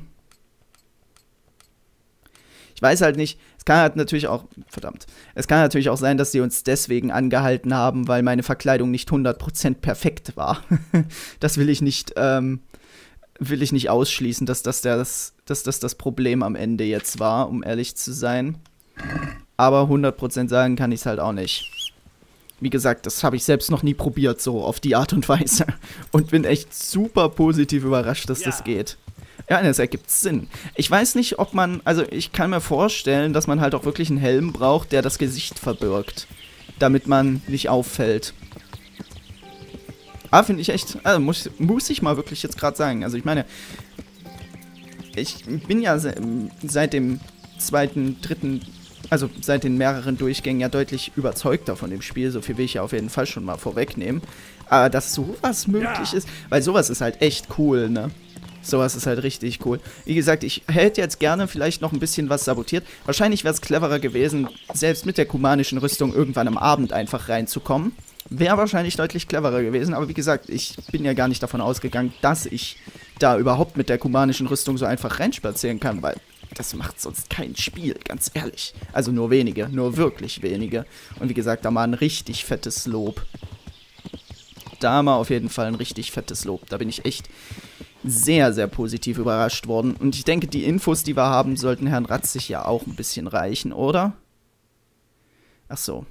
Speaker 1: Ich weiß halt nicht, es kann halt natürlich auch, verdammt, es kann natürlich auch sein, dass sie uns deswegen angehalten haben, weil meine Verkleidung nicht hundert Prozent perfekt war. Das will ich nicht, ähm, will ich nicht ausschließen, dass das, das, dass das das Problem am Ende jetzt war, um ehrlich zu sein. Aber hundert Prozent sagen kann ich es halt auch nicht. Wie gesagt, das habe ich selbst noch nie probiert, so auf die Art und Weise. Und bin echt super positiv überrascht, dass ja. das geht. Ja, das ergibt Sinn. Ich weiß nicht, ob man, also ich kann mir vorstellen, dass man halt auch wirklich einen Helm braucht, der das Gesicht verbirgt. Damit man nicht auffällt. Ah, finde ich echt, also muss, muss ich mal wirklich jetzt gerade sagen. Also ich meine, ich bin ja se seit dem zweiten, dritten, also seit den mehreren Durchgängen ja deutlich überzeugter von dem Spiel. So viel will ich ja auf jeden Fall schon mal vorwegnehmen. Aber dass sowas möglich ja. ist, weil sowas ist halt echt cool, ne? Sowas ist halt richtig cool. Wie gesagt, ich hätte jetzt gerne vielleicht noch ein bisschen was sabotiert. Wahrscheinlich wäre es cleverer gewesen, selbst mit der kumanischen Rüstung irgendwann am Abend einfach reinzukommen. Wäre wahrscheinlich deutlich cleverer gewesen. Aber wie gesagt, ich bin ja gar nicht davon ausgegangen, dass ich da überhaupt mit der kumanischen Rüstung so einfach reinspazieren kann, weil das macht sonst kein Spiel, ganz ehrlich. Also nur wenige, nur wirklich wenige. Und wie gesagt, da mal ein richtig fettes Lob. Da mal auf jeden Fall ein richtig fettes Lob. Da bin ich echt sehr, sehr positiv überrascht worden. Und ich denke, die Infos, die wir haben, sollten Herrn Ratzig ja auch ein bisschen reichen, oder? Ach so.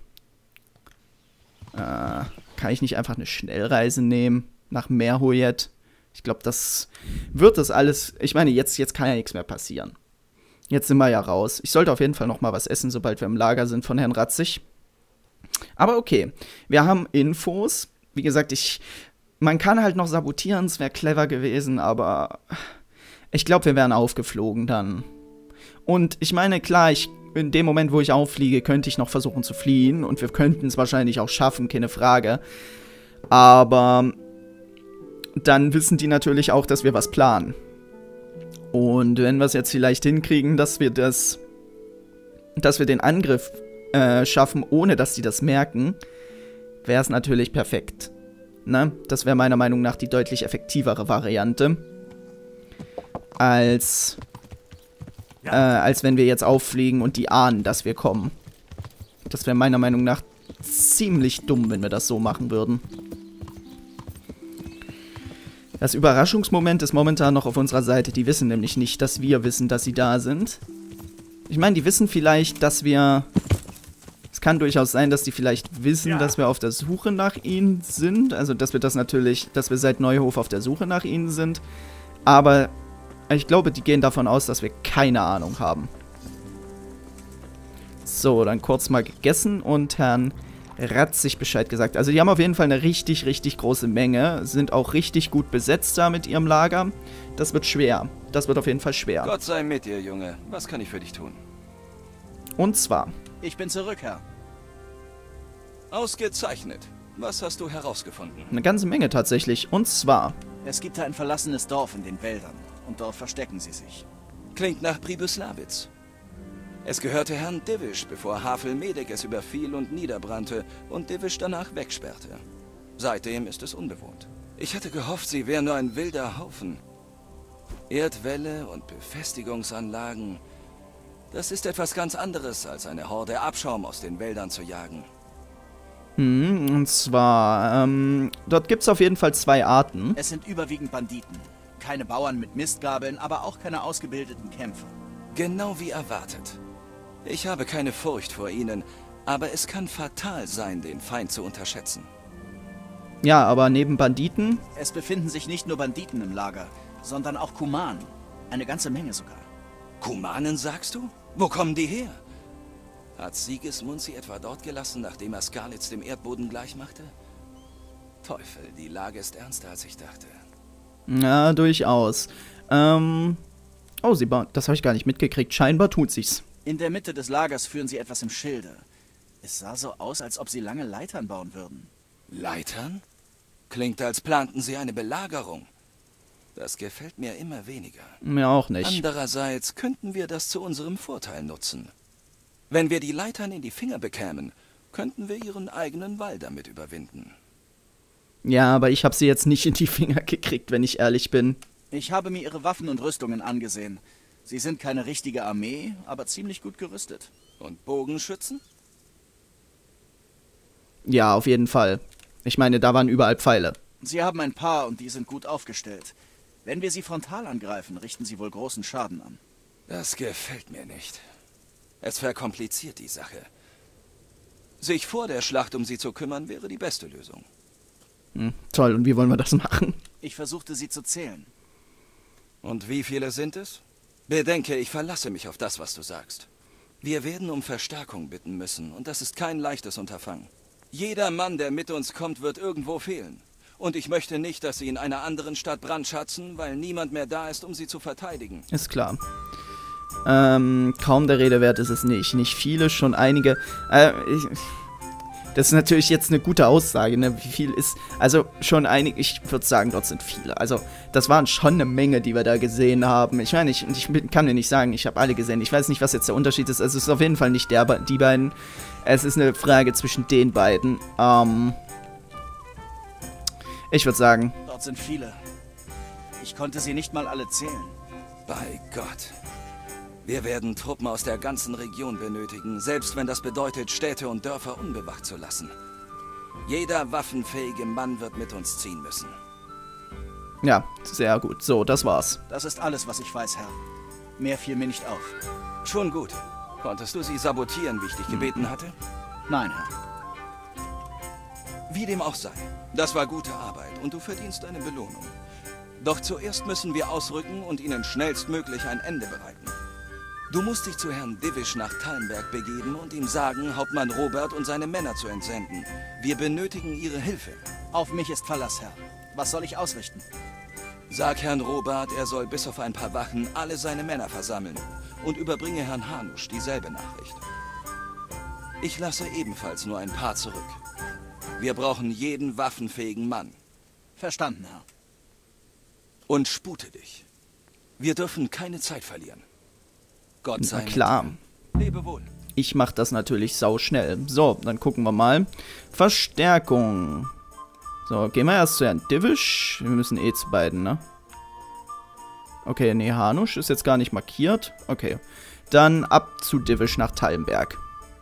Speaker 1: Äh, kann ich nicht einfach eine Schnellreise nehmen nach Merhoyet? Ich glaube, das wird das alles... Ich meine, jetzt, jetzt kann ja nichts mehr passieren. Jetzt sind wir ja raus. Ich sollte auf jeden Fall noch mal was essen, sobald wir im Lager sind von Herrn Ratzig. Aber okay, wir haben Infos. Wie gesagt, ich... Man kann halt noch sabotieren, es wäre clever gewesen, aber ich glaube, wir wären aufgeflogen dann. Und ich meine, klar, ich, in dem Moment, wo ich auffliege, könnte ich noch versuchen zu fliehen und wir könnten es wahrscheinlich auch schaffen, keine Frage. Aber dann wissen die natürlich auch, dass wir was planen. Und wenn wir es jetzt vielleicht hinkriegen, dass wir das, dass wir den Angriff äh, schaffen, ohne dass die das merken, wäre es natürlich perfekt. Ne? Das wäre meiner Meinung nach die deutlich effektivere Variante, als, ja. äh, als wenn wir jetzt auffliegen und die ahnen, dass wir kommen. Das wäre meiner Meinung nach ziemlich dumm, wenn wir das so machen würden. Das Überraschungsmoment ist momentan noch auf unserer Seite. Die wissen nämlich nicht, dass wir wissen, dass sie da sind. Ich meine, die wissen vielleicht, dass wir... Es kann durchaus sein, dass die vielleicht wissen, ja. dass wir auf der Suche nach ihnen sind. Also, dass wir das natürlich, dass wir seit Neuhof auf der Suche nach ihnen sind. Aber ich glaube, die gehen davon aus, dass wir keine Ahnung haben. So, dann kurz mal gegessen und Herrn Ratzig Bescheid gesagt. Also, die haben auf jeden Fall eine richtig, richtig große Menge. Sind auch richtig gut besetzt da mit ihrem Lager. Das wird schwer. Das wird auf jeden Fall schwer.
Speaker 4: Gott sei mit dir, Junge. Was kann ich für dich tun?
Speaker 1: Und zwar...
Speaker 3: Ich bin zurück, Herr.
Speaker 4: Ausgezeichnet. Was hast du herausgefunden?
Speaker 1: Eine ganze Menge tatsächlich. Und zwar
Speaker 3: Es gibt da ein verlassenes Dorf in den Wäldern und dort verstecken sie sich.
Speaker 4: Klingt nach Pribuslawitz. Es gehörte Herrn Divish, bevor Havel Medek es überfiel und niederbrannte und Divish danach wegsperrte. Seitdem ist es unbewohnt. Ich hatte gehofft, sie wären nur ein wilder Haufen. Erdwälle und Befestigungsanlagen. Das ist etwas ganz anderes, als eine Horde Abschaum aus den Wäldern zu jagen.
Speaker 1: Hm, und zwar, ähm, dort gibt es auf jeden Fall zwei Arten.
Speaker 3: Es sind überwiegend Banditen. Keine Bauern mit Mistgabeln, aber auch keine ausgebildeten Kämpfer.
Speaker 4: Genau wie erwartet. Ich habe keine Furcht vor ihnen, aber es kann fatal sein, den Feind zu unterschätzen.
Speaker 1: Ja, aber neben Banditen?
Speaker 3: Es befinden sich nicht nur Banditen im Lager, sondern auch Kumanen. Eine ganze Menge sogar.
Speaker 4: Kumanen, sagst du? Wo kommen die her? Hat Sigismund sie etwa dort gelassen, nachdem er Skarlitz dem Erdboden gleichmachte? Teufel, die Lage ist ernster, als ich dachte.
Speaker 1: Ja, durchaus. Ähm... Oh, sie bauen... Das habe ich gar nicht mitgekriegt. Scheinbar tut sich's.
Speaker 3: In der Mitte des Lagers führen sie etwas im Schilde. Es sah so aus, als ob sie lange Leitern bauen würden.
Speaker 4: Leitern? Klingt, als planten sie eine Belagerung. Das gefällt mir immer weniger.
Speaker 1: Mir auch nicht.
Speaker 4: Andererseits könnten wir das zu unserem Vorteil nutzen. Wenn wir die Leitern in die Finger bekämen, könnten wir ihren eigenen Wall damit überwinden.
Speaker 1: Ja, aber ich habe sie jetzt nicht in die Finger gekriegt, wenn ich ehrlich bin.
Speaker 3: Ich habe mir ihre Waffen und Rüstungen angesehen. Sie sind keine richtige Armee, aber ziemlich gut gerüstet.
Speaker 4: Und Bogenschützen?
Speaker 1: Ja, auf jeden Fall. Ich meine, da waren überall Pfeile.
Speaker 3: Sie haben ein paar und die sind gut aufgestellt. Wenn wir sie frontal angreifen, richten sie wohl großen Schaden an.
Speaker 4: Das gefällt mir nicht. Es verkompliziert die Sache. Sich vor der Schlacht um sie zu kümmern, wäre die beste Lösung.
Speaker 1: Hm, toll, und wie wollen wir das machen?
Speaker 3: Ich versuchte sie zu zählen.
Speaker 4: Und wie viele sind es? Bedenke, ich verlasse mich auf das, was du sagst. Wir werden um Verstärkung bitten müssen, und das ist kein leichtes Unterfangen. Jeder Mann, der mit uns kommt, wird irgendwo fehlen. Und ich möchte nicht, dass sie in einer anderen Stadt brandschatzen, weil niemand mehr da ist, um sie zu verteidigen.
Speaker 1: Ist klar. Ähm, kaum der Rede wert ist es nicht. Nicht viele, schon einige. Äh, ich, das ist natürlich jetzt eine gute Aussage, ne? Wie viel ist... Also, schon einige... Ich würde sagen, dort sind viele. Also, das waren schon eine Menge, die wir da gesehen haben. Ich meine, ich, ich kann dir nicht sagen, ich habe alle gesehen. Ich weiß nicht, was jetzt der Unterschied ist. Also, es ist auf jeden Fall nicht der, die beiden. Es ist eine Frage zwischen den beiden. Ähm... Ich würde sagen...
Speaker 3: Dort sind viele. Ich konnte sie nicht mal alle zählen.
Speaker 4: Bei Gott. Wir werden Truppen aus der ganzen Region benötigen, selbst wenn das bedeutet, Städte und Dörfer unbewacht zu lassen. Jeder waffenfähige Mann wird mit uns ziehen müssen.
Speaker 1: Ja, sehr gut. So, das war's.
Speaker 3: Das ist alles, was ich weiß, Herr. Mehr fiel mir nicht auf.
Speaker 4: Schon gut. Konntest du sie sabotieren, wie ich dich gebeten hatte?
Speaker 3: Nein, Herr.
Speaker 4: Wie dem auch sei. Das war gute Arbeit und du verdienst eine Belohnung. Doch zuerst müssen wir ausrücken und ihnen schnellstmöglich ein Ende bereiten. Du musst dich zu Herrn Divish nach Tallenberg begeben und ihm sagen, Hauptmann Robert und seine Männer zu entsenden. Wir benötigen ihre Hilfe.
Speaker 3: Auf mich ist Verlass, Herr. Was soll ich ausrichten?
Speaker 4: Sag Herrn Robert, er soll bis auf ein paar Wachen alle seine Männer versammeln und überbringe Herrn Hanusch dieselbe Nachricht. Ich lasse ebenfalls nur ein paar zurück. Wir brauchen jeden waffenfähigen Mann.
Speaker 3: Verstanden, Herr.
Speaker 4: Und spute dich. Wir dürfen keine Zeit verlieren. Gott sei
Speaker 1: Na klar.
Speaker 4: Lebe wohl.
Speaker 1: Ich mach das natürlich sauschnell. So, dann gucken wir mal. Verstärkung. So, gehen wir erst zu Herrn Divish. Wir müssen eh zu beiden, ne? Okay, nee, Hanusch ist jetzt gar nicht markiert. Okay. Dann ab zu Divish nach Tallenberg.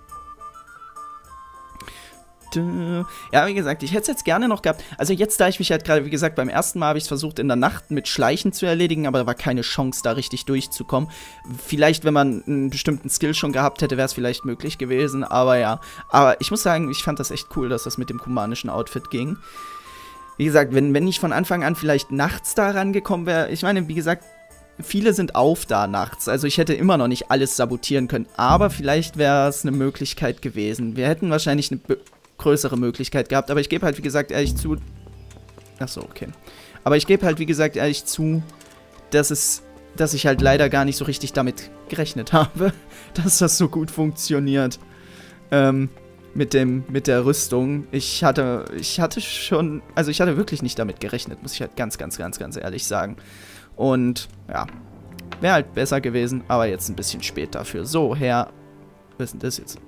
Speaker 1: Ja, wie gesagt, ich hätte es jetzt gerne noch gehabt. Also jetzt, da ich mich halt gerade, wie gesagt, beim ersten Mal habe ich es versucht, in der Nacht mit Schleichen zu erledigen, aber da war keine Chance, da richtig durchzukommen. Vielleicht, wenn man einen bestimmten Skill schon gehabt hätte, wäre es vielleicht möglich gewesen, aber ja. Aber ich muss sagen, ich fand das echt cool, dass das mit dem kumanischen Outfit ging. Wie gesagt, wenn, wenn ich von Anfang an vielleicht nachts da rangekommen wäre, ich meine, wie gesagt, viele sind auf da nachts, also ich hätte immer noch nicht alles sabotieren können, aber vielleicht wäre es eine Möglichkeit gewesen. Wir hätten wahrscheinlich eine größere Möglichkeit gehabt, aber ich gebe halt, wie gesagt, ehrlich zu... Achso, okay. Aber ich gebe halt, wie gesagt, ehrlich zu, dass es, dass ich halt leider gar nicht so richtig damit gerechnet habe, dass das so gut funktioniert. Ähm, mit dem, mit der Rüstung. Ich hatte, ich hatte schon, also ich hatte wirklich nicht damit gerechnet, muss ich halt ganz, ganz, ganz, ganz ehrlich sagen. Und, ja, wäre halt besser gewesen, aber jetzt ein bisschen spät dafür. So, Herr, was ist denn das jetzt?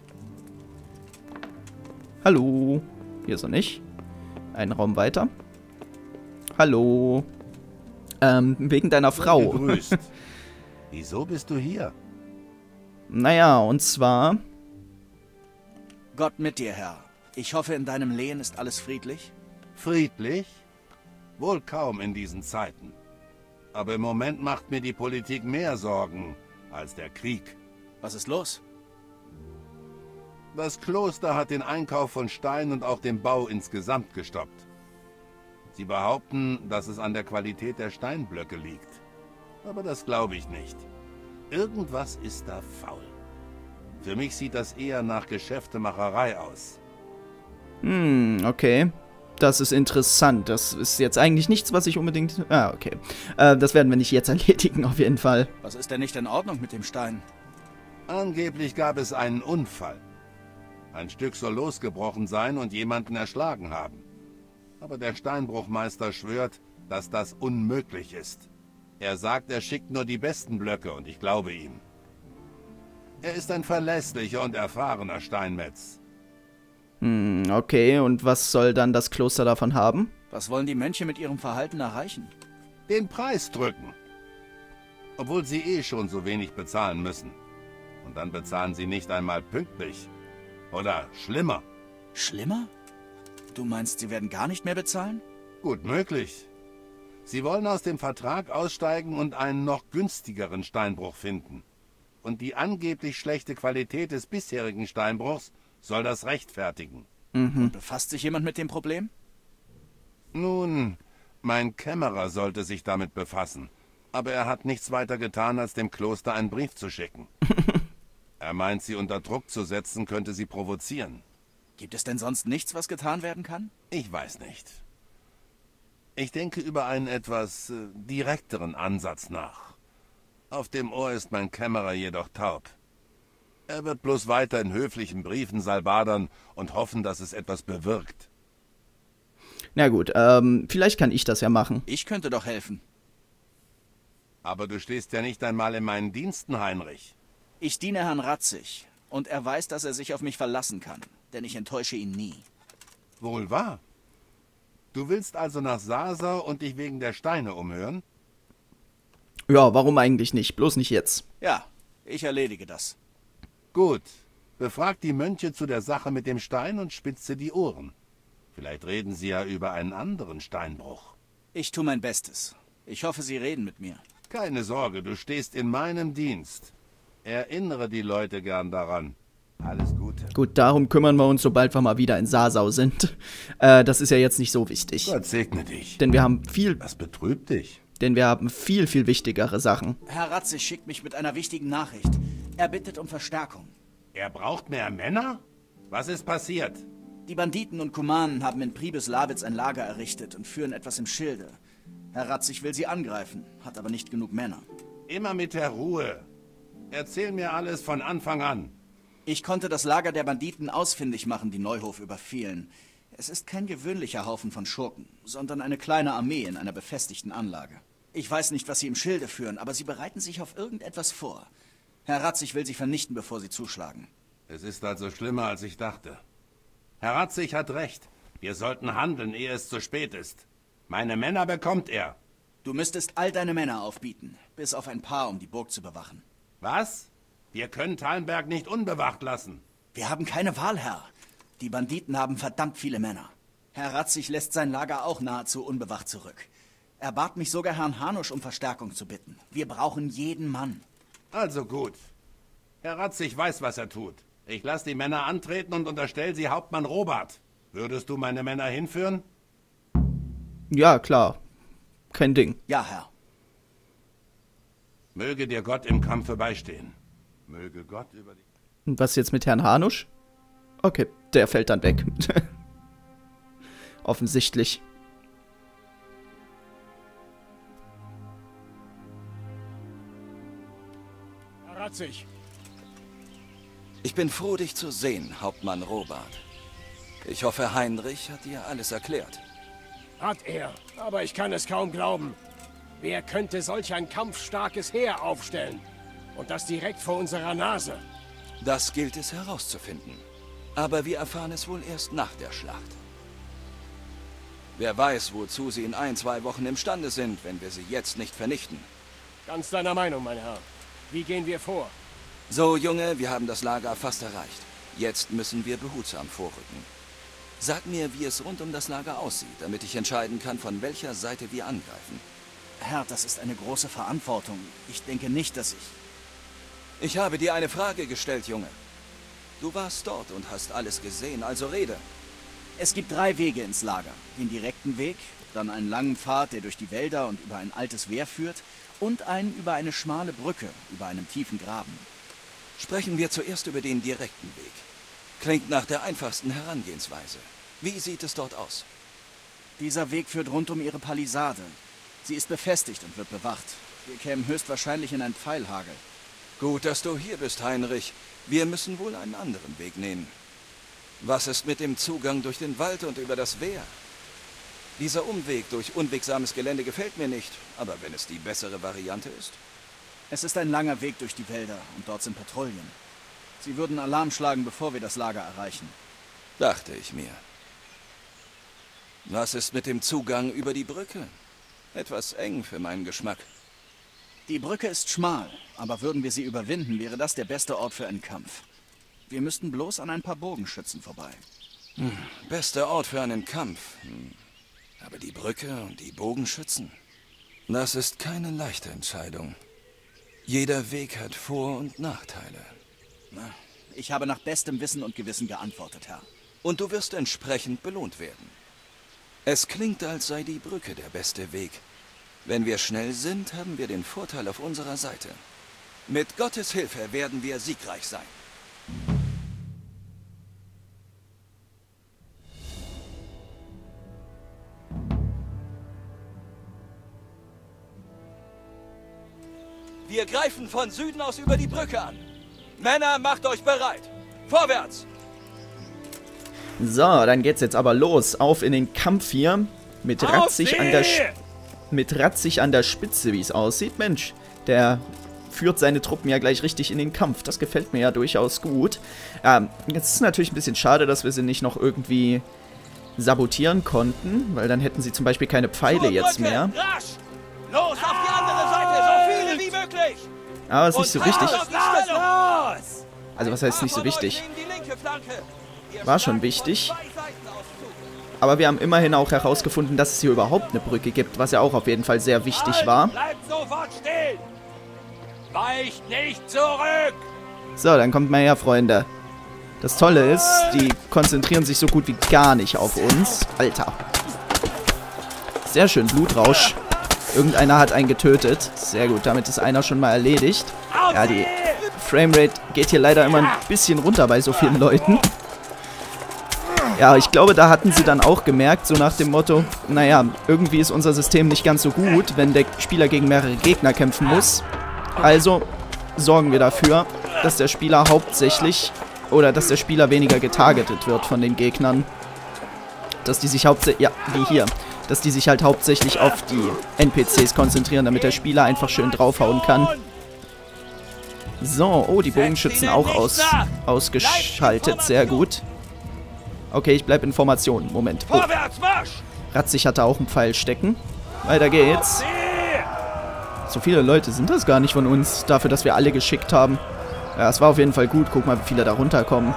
Speaker 1: Hallo, hier so nicht. Einen Raum weiter. Hallo. Ähm, wegen deiner Frau.
Speaker 15: Gegrüßt. Wieso bist du hier?
Speaker 1: Naja, und zwar...
Speaker 3: Gott mit dir, Herr. Ich hoffe, in deinem Lehen ist alles friedlich?
Speaker 15: Friedlich? Wohl kaum in diesen Zeiten. Aber im Moment macht mir die Politik mehr Sorgen als der Krieg.
Speaker 3: Was ist los?
Speaker 15: Das Kloster hat den Einkauf von Stein und auch den Bau insgesamt gestoppt. Sie behaupten, dass es an der Qualität der Steinblöcke liegt. Aber das glaube ich nicht. Irgendwas ist da faul. Für mich sieht das eher nach Geschäftemacherei aus.
Speaker 1: Hm, okay. Das ist interessant. Das ist jetzt eigentlich nichts, was ich unbedingt... Ah, okay. Äh, das werden wir nicht jetzt erledigen, auf jeden Fall.
Speaker 3: Was ist denn nicht in Ordnung mit dem Stein?
Speaker 15: Angeblich gab es einen Unfall. Ein Stück soll losgebrochen sein und jemanden erschlagen haben. Aber der Steinbruchmeister schwört, dass das unmöglich ist. Er sagt, er schickt nur die besten Blöcke und ich glaube ihm. Er ist ein verlässlicher und erfahrener Steinmetz.
Speaker 1: Hm, okay. Und was soll dann das Kloster davon haben?
Speaker 3: Was wollen die Mönche mit ihrem Verhalten erreichen?
Speaker 15: Den Preis drücken. Obwohl sie eh schon so wenig bezahlen müssen. Und dann bezahlen sie nicht einmal pünktlich. Oder schlimmer.
Speaker 3: Schlimmer? Du meinst, sie werden gar nicht mehr bezahlen?
Speaker 15: Gut möglich. Sie wollen aus dem Vertrag aussteigen und einen noch günstigeren Steinbruch finden. Und die angeblich schlechte Qualität des bisherigen Steinbruchs soll das rechtfertigen.
Speaker 3: Mhm. Und befasst sich jemand mit dem Problem?
Speaker 15: Nun, mein Kämmerer sollte sich damit befassen. Aber er hat nichts weiter getan, als dem Kloster einen Brief zu schicken. Er meint, sie unter Druck zu setzen, könnte sie provozieren.
Speaker 3: Gibt es denn sonst nichts, was getan werden kann?
Speaker 15: Ich weiß nicht. Ich denke über einen etwas äh, direkteren Ansatz nach. Auf dem Ohr ist mein Kämmerer jedoch taub. Er wird bloß weiter in höflichen Briefen salbadern und hoffen, dass es etwas bewirkt.
Speaker 1: Na gut, ähm, vielleicht kann ich das ja machen.
Speaker 3: Ich könnte doch helfen.
Speaker 15: Aber du stehst ja nicht einmal in meinen Diensten, Heinrich.
Speaker 3: Ich diene Herrn Ratzig und er weiß, dass er sich auf mich verlassen kann, denn ich enttäusche ihn nie.
Speaker 15: Wohl wahr. Du willst also nach Sasa und dich wegen der Steine umhören?
Speaker 1: Ja, warum eigentlich nicht? Bloß nicht jetzt.
Speaker 3: Ja, ich erledige das.
Speaker 15: Gut. Befrag die Mönche zu der Sache mit dem Stein und spitze die Ohren. Vielleicht reden sie ja über einen anderen Steinbruch.
Speaker 3: Ich tue mein Bestes. Ich hoffe, sie reden mit mir.
Speaker 15: Keine Sorge, du stehst in meinem Dienst. Erinnere die Leute gern daran. Alles Gute.
Speaker 1: Gut, darum kümmern wir uns, sobald wir mal wieder in Sasau sind. Äh, das ist ja jetzt nicht so wichtig.
Speaker 15: Gott segne dich.
Speaker 1: Denn wir haben viel...
Speaker 15: Was betrübt dich?
Speaker 1: Denn wir haben viel, viel wichtigere Sachen.
Speaker 3: Herr Ratzig schickt mich mit einer wichtigen Nachricht. Er bittet um Verstärkung.
Speaker 15: Er braucht mehr Männer? Was ist passiert?
Speaker 3: Die Banditen und Kumanen haben in Pribislawitz ein Lager errichtet und führen etwas im Schilde. Herr Ratzig will sie angreifen, hat aber nicht genug Männer.
Speaker 15: Immer mit der Ruhe. Erzähl mir alles von Anfang an.
Speaker 3: Ich konnte das Lager der Banditen ausfindig machen, die Neuhof überfielen. Es ist kein gewöhnlicher Haufen von Schurken, sondern eine kleine Armee in einer befestigten Anlage. Ich weiß nicht, was sie im Schilde führen, aber sie bereiten sich auf irgendetwas vor. Herr Ratzig will sie vernichten, bevor sie zuschlagen.
Speaker 15: Es ist also schlimmer, als ich dachte. Herr Ratzig hat recht. Wir sollten handeln, ehe es zu spät ist. Meine Männer bekommt er.
Speaker 3: Du müsstest all deine Männer aufbieten, bis auf ein paar, um die Burg zu bewachen.
Speaker 15: Was? Wir können Tallenberg nicht unbewacht lassen.
Speaker 3: Wir haben keine Wahl, Herr. Die Banditen haben verdammt viele Männer. Herr Ratzig lässt sein Lager auch nahezu unbewacht zurück. Er bat mich sogar, Herrn Hanusch um Verstärkung zu bitten. Wir brauchen jeden Mann.
Speaker 15: Also gut. Herr Ratzig weiß, was er tut. Ich lasse die Männer antreten und unterstelle sie Hauptmann Robert. Würdest du meine Männer hinführen?
Speaker 1: Ja, klar. Kein Ding.
Speaker 3: Ja, Herr.
Speaker 15: Möge dir Gott im Kampfe beistehen. Möge Gott über die...
Speaker 1: Und was jetzt mit Herrn Hanusch? Okay, der fällt dann weg. Offensichtlich.
Speaker 5: Herr Ratzig.
Speaker 4: Ich bin froh, dich zu sehen, Hauptmann Robert. Ich hoffe, Heinrich hat dir alles erklärt.
Speaker 16: Hat er, aber ich kann es kaum glauben. Wer könnte solch ein kampfstarkes Heer aufstellen? Und das direkt vor unserer Nase.
Speaker 4: Das gilt es herauszufinden. Aber wir erfahren es wohl erst nach der Schlacht. Wer weiß, wozu sie in ein, zwei Wochen imstande sind, wenn wir sie jetzt nicht vernichten.
Speaker 16: Ganz deiner Meinung, mein Herr. Wie gehen wir vor?
Speaker 4: So, Junge, wir haben das Lager fast erreicht. Jetzt müssen wir behutsam vorrücken. Sag mir, wie es rund um das Lager aussieht, damit ich entscheiden kann, von welcher Seite wir angreifen.
Speaker 3: Herr, das ist eine große Verantwortung. Ich denke nicht, dass ich...
Speaker 4: Ich habe dir eine Frage gestellt, Junge. Du warst dort und hast alles gesehen, also rede.
Speaker 3: Es gibt drei Wege ins Lager. Den direkten Weg, dann einen langen Pfad, der durch die Wälder und über ein altes Wehr führt, und einen über eine schmale Brücke, über einem tiefen Graben.
Speaker 4: Sprechen wir zuerst über den direkten Weg. Klingt nach der einfachsten Herangehensweise. Wie sieht es dort aus?
Speaker 3: Dieser Weg führt rund um ihre Palisade. Sie ist befestigt und wird bewacht. Wir kämen höchstwahrscheinlich in einen Pfeilhagel.
Speaker 4: Gut, dass du hier bist, Heinrich. Wir müssen wohl einen anderen Weg nehmen. Was ist mit dem Zugang durch den Wald und über das Wehr? Dieser Umweg durch unwegsames Gelände gefällt mir nicht, aber wenn es die bessere Variante ist?
Speaker 3: Es ist ein langer Weg durch die Wälder und dort sind Patrouillen. Sie würden Alarm schlagen, bevor wir das Lager erreichen.
Speaker 4: Dachte ich mir. Was ist mit dem Zugang über die Brücke? Etwas eng für meinen Geschmack.
Speaker 3: Die Brücke ist schmal, aber würden wir sie überwinden, wäre das der beste Ort für einen Kampf. Wir müssten bloß an ein paar Bogenschützen vorbei.
Speaker 4: Hm, bester Ort für einen Kampf. Hm. Aber die Brücke und die Bogenschützen? Das ist keine leichte Entscheidung. Jeder Weg hat Vor- und Nachteile.
Speaker 3: Na, ich habe nach bestem Wissen und Gewissen geantwortet, Herr.
Speaker 4: Und du wirst entsprechend belohnt werden. Es klingt, als sei die Brücke der beste Weg. Wenn wir schnell sind, haben wir den Vorteil auf unserer Seite. Mit Gottes Hilfe werden wir siegreich sein. Wir greifen von Süden aus über die Brücke an. Männer, macht euch bereit. Vorwärts!
Speaker 1: So, dann geht's jetzt aber los. Auf in den Kampf hier. Mit Ratzig an der, mit Ratzig an der Spitze, wie es aussieht. Mensch, der führt seine Truppen ja gleich richtig in den Kampf. Das gefällt mir ja durchaus gut. Ähm, jetzt ist es natürlich ein bisschen schade, dass wir sie nicht noch irgendwie sabotieren konnten. Weil dann hätten sie zum Beispiel keine Pfeile jetzt mehr.
Speaker 4: Los, auf die andere Seite, so viele wie möglich!
Speaker 1: Aber es ist nicht so wichtig. Also was heißt nicht so wichtig? War schon wichtig. Aber wir haben immerhin auch herausgefunden, dass es hier überhaupt eine Brücke gibt, was ja auch auf jeden Fall sehr wichtig war.
Speaker 16: Bleibt sofort still! Weicht nicht zurück!
Speaker 1: So, dann kommt mal her, Freunde. Das Tolle ist, die konzentrieren sich so gut wie gar nicht auf uns. Alter. Sehr schön, Blutrausch. Irgendeiner hat einen getötet. Sehr gut, damit ist einer schon mal erledigt. Ja, die Framerate geht hier leider immer ein bisschen runter bei so vielen Leuten. Ja, ich glaube, da hatten sie dann auch gemerkt, so nach dem Motto, naja, irgendwie ist unser System nicht ganz so gut, wenn der Spieler gegen mehrere Gegner kämpfen muss. Also sorgen wir dafür, dass der Spieler hauptsächlich, oder dass der Spieler weniger getargetet wird von den Gegnern. Dass die sich hauptsächlich, ja, wie hier, dass die sich halt hauptsächlich auf die N P Cs konzentrieren, damit der Spieler einfach schön draufhauen kann. So, oh, die Bogenschützen auch aus, ausgeschaltet, sehr gut. Okay, ich bleib in Formation. Moment. Oh. Ratzig hatte auch einen Pfeil stecken. Weiter geht's. So viele Leute sind das gar nicht von uns, dafür, dass wir alle geschickt haben. Ja, es war auf jeden Fall gut. Guck mal, wie viele da runterkommen.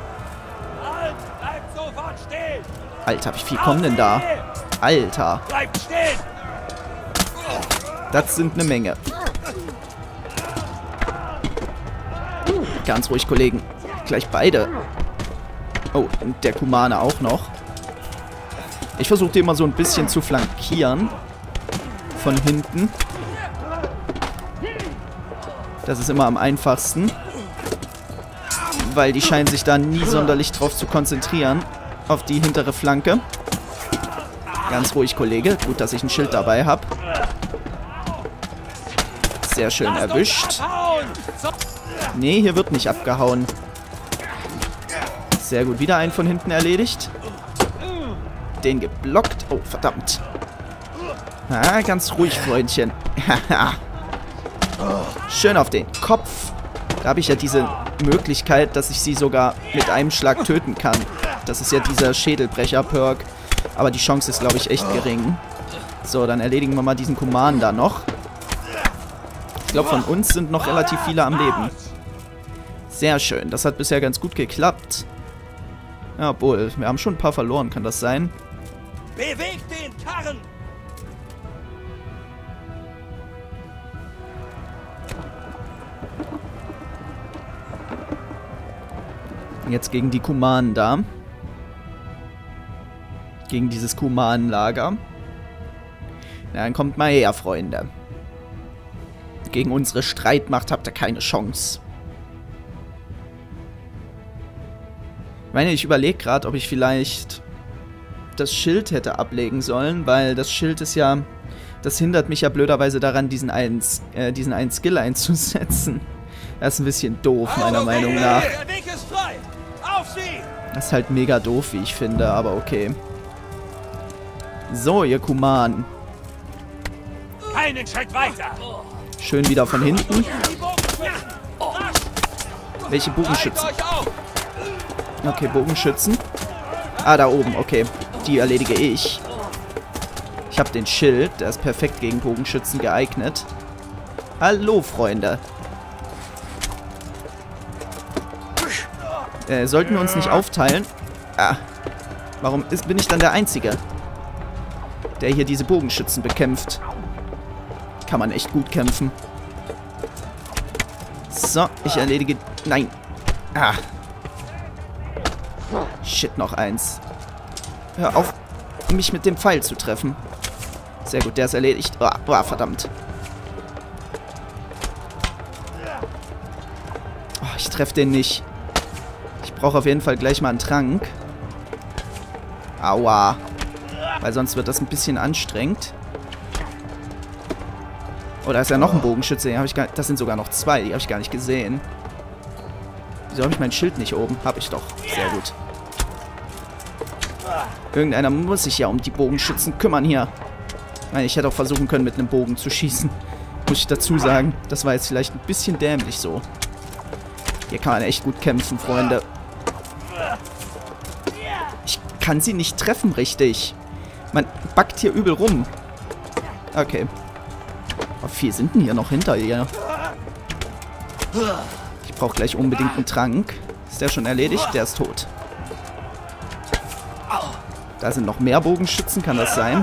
Speaker 1: Alter, wie viel kommen denn da? Alter. Das sind eine Menge. Ganz ruhig, Kollegen. Gleich beide. Oh, und der Kumane auch noch. Ich versuche die immer so ein bisschen zu flankieren. Von hinten. Das ist immer am einfachsten. Weil die scheinen sich da nie sonderlich drauf zu konzentrieren. Auf die hintere Flanke. Ganz ruhig, Kollege. Gut, dass ich ein Schild dabei habe. Sehr schön erwischt. Nee, hier wird nicht abgehauen. Sehr gut. Wieder einen von hinten erledigt. Den geblockt. Oh, verdammt. Ah, ganz ruhig, Freundchen. Schön auf den Kopf. Da habe ich ja diese Möglichkeit, dass ich sie sogar mit einem Schlag töten kann. Das ist ja dieser Schädelbrecher-Perk. Aber die Chance ist, glaube ich, echt gering. So, dann erledigen wir mal diesen Commander noch. Ich glaube, von uns sind noch relativ viele am Leben. Sehr schön. Das hat bisher ganz gut geklappt. Ja, obwohl, wir haben schon ein paar verloren, kann das sein?
Speaker 17: Bewegt den Karren!
Speaker 1: Jetzt gegen die Kumanen da. Gegen dieses Kumanenlager. Na, dann kommt mal her, Freunde. Gegen unsere Streitmacht habt ihr keine Chance. Ich meine, ich überlege gerade, ob ich vielleicht das Schild hätte ablegen sollen, weil das Schild ist ja... Das hindert mich ja blöderweise daran, diesen einen, äh, diesen einen Skill einzusetzen. Das ist ein bisschen doof, meiner Meinung nach.
Speaker 17: Der Weg ist frei! Auf sie!
Speaker 1: Das ist halt mega doof, wie ich finde, aber okay. So, ihr Kuman.
Speaker 17: Keinen Schritt weiter!
Speaker 1: Schön wieder von hinten. Welche Bogenschützen? Okay, Bogenschützen. Ah, da oben, okay. Die erledige ich. Ich habe den Schild, der ist perfekt gegen Bogenschützen geeignet. Hallo, Freunde. Äh, sollten wir uns nicht aufteilen? Ah. Warum ist, bin ich dann der Einzige, der hier diese Bogenschützen bekämpft? Kann man echt gut kämpfen. So, ich erledige... Nein. Ah. Shit, noch eins. Hör auf, mich mit dem Pfeil zu treffen. Sehr gut, der ist erledigt. Oh, oh, verdammt. Oh, ich treffe den nicht. Ich brauche auf jeden Fall gleich mal einen Trank. Aua. Weil sonst wird das ein bisschen anstrengend. Oh, da ist ja noch ein Bogenschütze. Den hab ich gar, das sind sogar noch zwei. Die habe ich gar nicht gesehen. Wieso habe ich mein Schild nicht oben? Habe ich doch. Sehr gut. Irgendeiner muss sich ja um die Bogenschützen kümmern hier. Ich meine, ich hätte auch versuchen können, mit einem Bogen zu schießen. Muss ich dazu sagen. Das war jetzt vielleicht ein bisschen dämlich so. Hier kann man echt gut kämpfen, Freunde. Ich kann sie nicht treffen, richtig. Man backt hier übel rum. Okay. Wie viel sind denn hier noch hinter ihr? Ich brauche gleich unbedingt einen Trank. Ist der schon erledigt? Der ist tot. Da sind noch mehr Bogenschützen, kann das sein?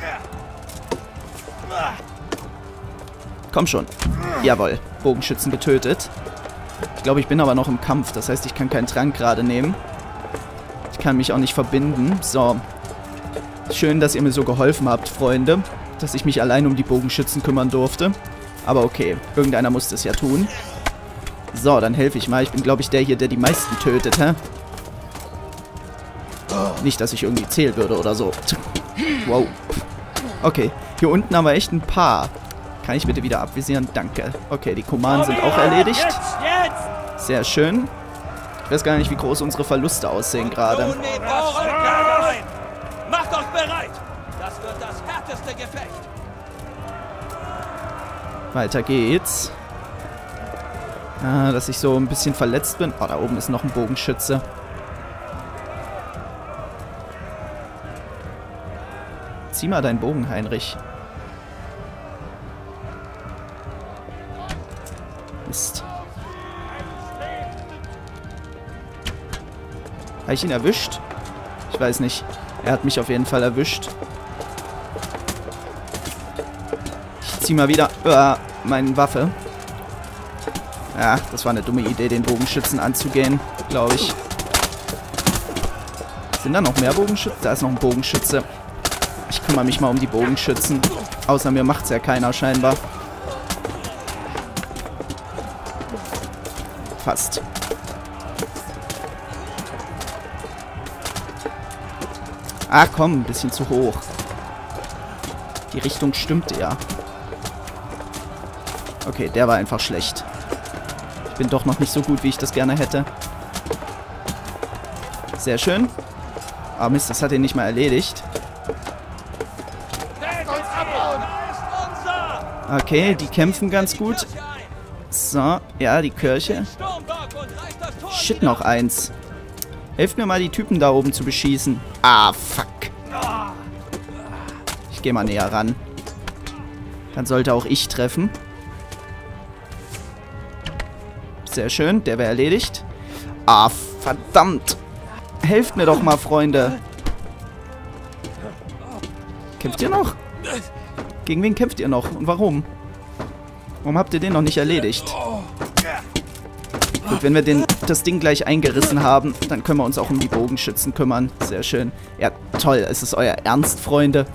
Speaker 1: Komm schon. Jawohl, Bogenschützen getötet. Ich glaube, ich bin aber noch im Kampf. Das heißt, ich kann keinen Trank gerade nehmen. Ich kann mich auch nicht verbinden. So. Schön, dass ihr mir so geholfen habt, Freunde. Dass ich mich allein um die Bogenschützen kümmern durfte. Aber okay, irgendeiner musste es ja tun. So, dann helfe ich mal. Ich bin, glaube ich, der hier, der die meisten tötet, hä? Nicht, dass ich irgendwie zählen würde oder so. Wow. Okay, hier unten haben wir echt ein paar. Kann ich bitte wieder abvisieren? Danke. Okay, die Kumanen sind auch erledigt. Sehr schön. Ich weiß gar nicht, wie groß unsere Verluste aussehen gerade.
Speaker 17: Macht euch bereit! Das wird das härteste Gefecht!
Speaker 1: Weiter geht's. Ah, dass ich so ein bisschen verletzt bin. Oh, da oben ist noch ein Bogenschütze. Zieh mal deinen Bogen, Heinrich. Mist. Habe ich ihn erwischt? Ich weiß nicht. Er hat mich auf jeden Fall erwischt. Ich zieh mal wieder uh, meine Waffe. Ja, das war eine dumme Idee, den Bogenschützen anzugehen, glaube ich. Sind da noch mehr Bogenschützen? Da ist noch ein Bogenschütze. Ich kümmere mich mal um die Bogenschützen. Außer mir macht's ja keiner scheinbar. Fast. Ah, komm, ein bisschen zu hoch. Die Richtung stimmte ja. Okay, der war einfach schlecht. Ich bin doch noch nicht so gut, wie ich das gerne hätte. Sehr schön. Ah, Mist, das hat ihn nicht mal erledigt. Okay, die kämpfen ganz gut. So, ja, die Kirche. Shit, noch eins. Helft mir mal, die Typen da oben zu beschießen. Ah, fuck. Ich gehe mal näher ran. Dann sollte auch ich treffen. Sehr schön, der wäre erledigt. Ah, verdammt. Helft mir doch mal, Freunde. Kämpft ihr noch? Gegen wen kämpft ihr noch? Und warum? Warum habt ihr den noch nicht erledigt? Gut, wenn wir den, das Ding gleich eingerissen haben, dann können wir uns auch um die Bogenschützen kümmern. Sehr schön. Ja, toll. Ist es euer Ernst, Freunde?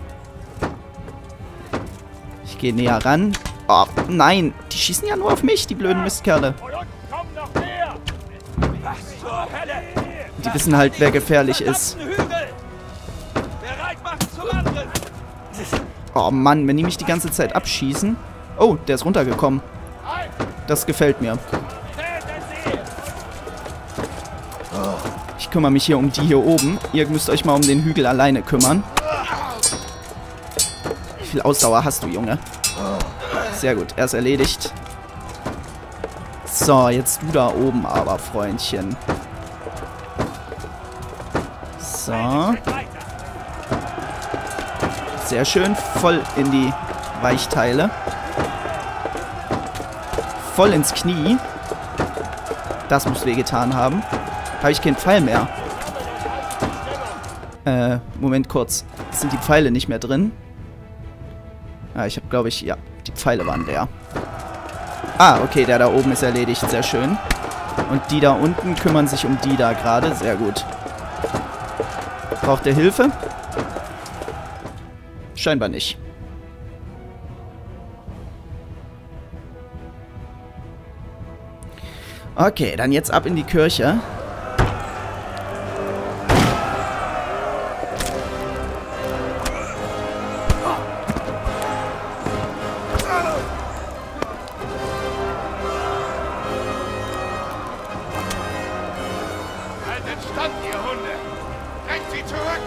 Speaker 1: Ich gehe näher ran. Oh, nein. Die schießen ja nur auf mich, die blöden Mistkerle. Die wissen halt, wer gefährlich ist. Oh Mann, wenn die mich die ganze Zeit abschießen. Oh, der ist runtergekommen. Das gefällt mir. Ich kümmere mich hier um die hier oben. Ihr müsst euch mal um den Hügel alleine kümmern. Wie viel Ausdauer hast du, Junge? Sehr gut, er ist erledigt. So, jetzt du da oben aber, Freundchen. So. Sehr schön, voll in die Weichteile. Voll ins Knie. Das muss wehgetan haben. Habe ich keinen Pfeil mehr. Äh, Moment kurz. Sind die Pfeile nicht mehr drin? Ah, ich habe, glaube ich, ja, die Pfeile waren leer. Ah, okay, der da oben ist erledigt. Sehr schön. Und die da unten kümmern sich um die da gerade. Sehr gut. Braucht ihr Hilfe? Scheinbar nicht. Okay, dann jetzt ab in die Kirche.
Speaker 7: Haltet stand, ihr Hunde! Drängt sie zurück!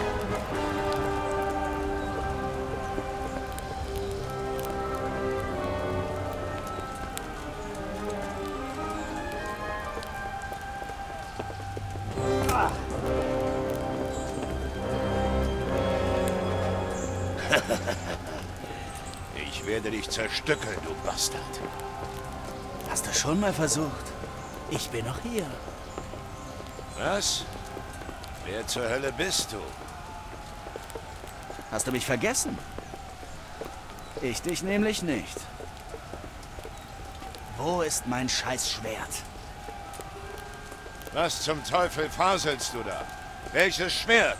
Speaker 7: Ich werde dich zerstückeln, du Bastard.
Speaker 3: Hast du schon mal versucht? Ich bin noch hier.
Speaker 7: Was? Wer zur Hölle bist du?
Speaker 3: Hast du mich vergessen? Ich dich nämlich nicht. Wo ist mein Scheißschwert?
Speaker 7: Was zum Teufel faselst du da? Welches Schwert?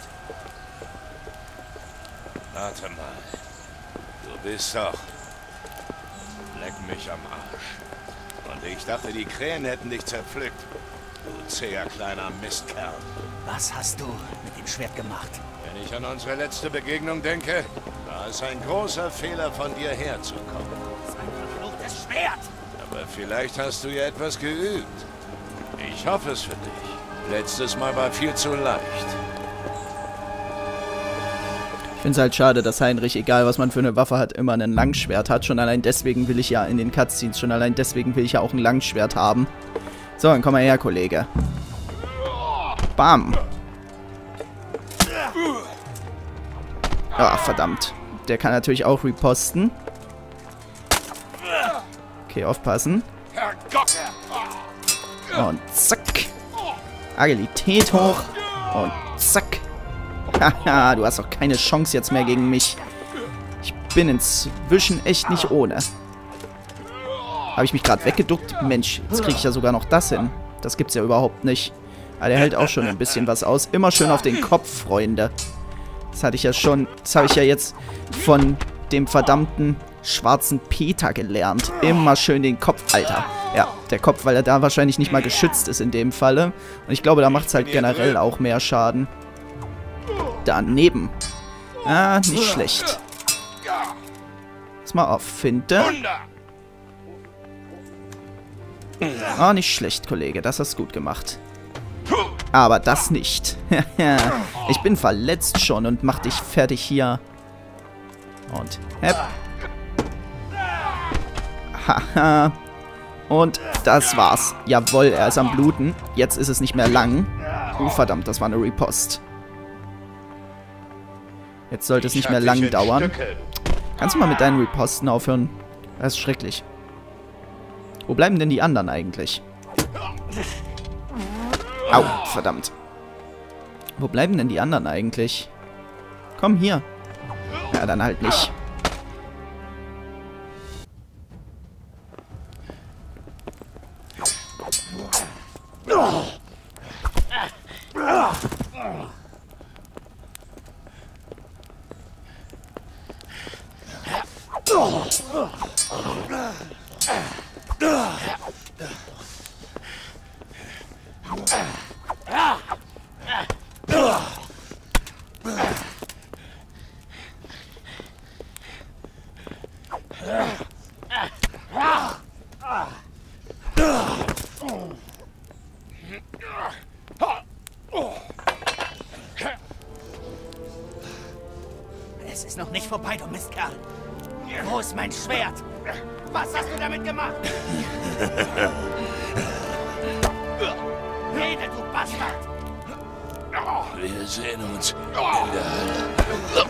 Speaker 7: Warte mal. Du bist doch... Leck mich am Arsch. Und ich dachte, die Krähen hätten dich zerpflückt. Du zäher kleiner Mistkerl.
Speaker 3: Was hast du mit dem Schwert gemacht?
Speaker 7: Wenn ich an unsere letzte Begegnung denke, war es ein großer Fehler, von dir herzukommen.
Speaker 3: Das ist ein verfluchtes Schwert!
Speaker 7: Aber vielleicht hast du ja etwas geübt. Ich hoffe es für dich. Letztes Mal war viel zu leicht.
Speaker 1: Ich finde es halt schade, dass Heinrich, egal was man für eine Waffe hat, immer ein Langschwert hat. Schon allein deswegen will ich ja in den Cutscenes, schon allein deswegen will ich ja auch ein Langschwert haben. So, dann komm mal her, Kollege. Bam. Ah, verdammt. Der kann natürlich auch riposten. Okay, aufpassen. Und zack. Agilität hoch. Und zack. Haha, du hast doch keine Chance jetzt mehr gegen mich. Ich bin inzwischen echt nicht ohne. Habe ich mich gerade weggeduckt? Mensch, jetzt kriege ich ja sogar noch das hin. Das gibt's ja überhaupt nicht. Aber der hält auch schon ein bisschen was aus. Immer schön auf den Kopf, Freunde. Das hatte ich ja schon... Das habe ich ja jetzt von dem verdammten schwarzen Peter gelernt. Immer schön den Kopf, Alter. Ja, der Kopf, weil er da wahrscheinlich nicht mal geschützt ist in dem Falle. Und ich glaube, da macht es halt generell auch mehr Schaden. Daneben. Ah, nicht schlecht. Pass mal auf, Finte. Ah, nicht schlecht, Kollege. Das hast du gut gemacht. Aber das nicht. Ich bin verletzt schon und mach dich fertig hier. Und hepp. Haha. Und das war's. Jawohl, er ist am Bluten. Jetzt ist es nicht mehr lang. Oh, verdammt, das war eine Riposte. Jetzt sollte es nicht mehr lang dauern. Kannst du mal mit deinen Riposten aufhören? Das ist schrecklich. Wo bleiben denn die anderen eigentlich? Au, verdammt. Wo bleiben denn die anderen eigentlich? Komm, hier. Ja, dann halt nicht.
Speaker 17: Es ist noch nicht vorbei, du Mistkerl. Wo ist mein Schwert? Was hast du damit gemacht? Rede, du Bastard!
Speaker 7: Wir sehen uns in der Hölle.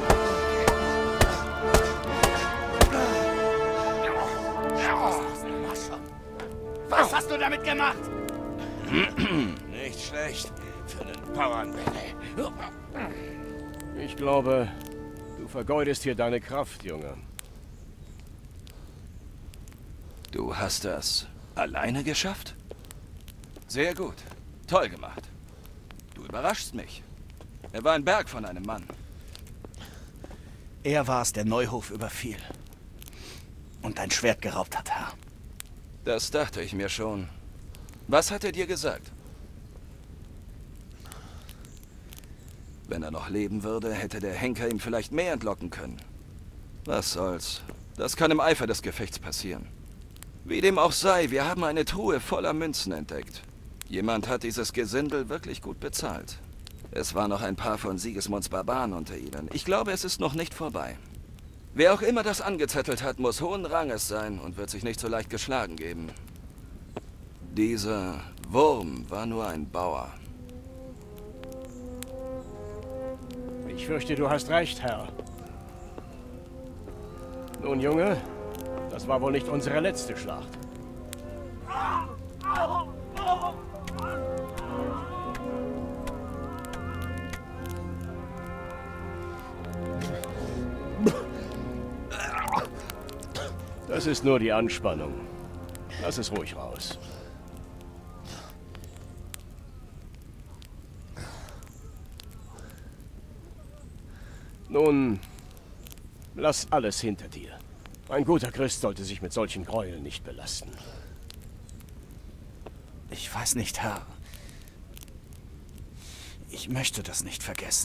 Speaker 17: Was hast du damit gemacht?
Speaker 7: Nicht schlecht für den Bauernbälle.
Speaker 16: Ich glaube, du vergeudest hier deine Kraft, Junge.
Speaker 4: Du hast das alleine geschafft? Sehr gut. Toll gemacht. Du überraschst mich. Er war ein Berg von einem Mann.
Speaker 3: Er war es, der Neuhof überfiel. Und dein Schwert geraubt hat, Herr.
Speaker 4: Das dachte ich mir schon. Was hat er dir gesagt? Wenn er noch leben würde, hätte der Henker ihm vielleicht mehr entlocken können. Was soll's. Das kann im Eifer des Gefechts passieren. Wie dem auch sei, wir haben eine Truhe voller Münzen entdeckt. Jemand hat dieses Gesindel wirklich gut bezahlt. Es waren noch ein paar von Sigismunds Barbaren unter ihnen. Ich glaube, es ist noch nicht vorbei. Wer auch immer das angezettelt hat, muss hohen Ranges sein und wird sich nicht so leicht geschlagen geben. Dieser Wurm war nur ein Bauer.
Speaker 16: Ich fürchte, du hast recht, Herr. Nun, Junge, das war wohl nicht unsere letzte Schlacht. Das ist nur die Anspannung. Lass es ruhig raus. Nun, lass alles hinter dir. Ein guter Christ sollte sich mit solchen Gräueln nicht belasten.
Speaker 3: Ich weiß nicht, Herr. Ich möchte das nicht vergessen.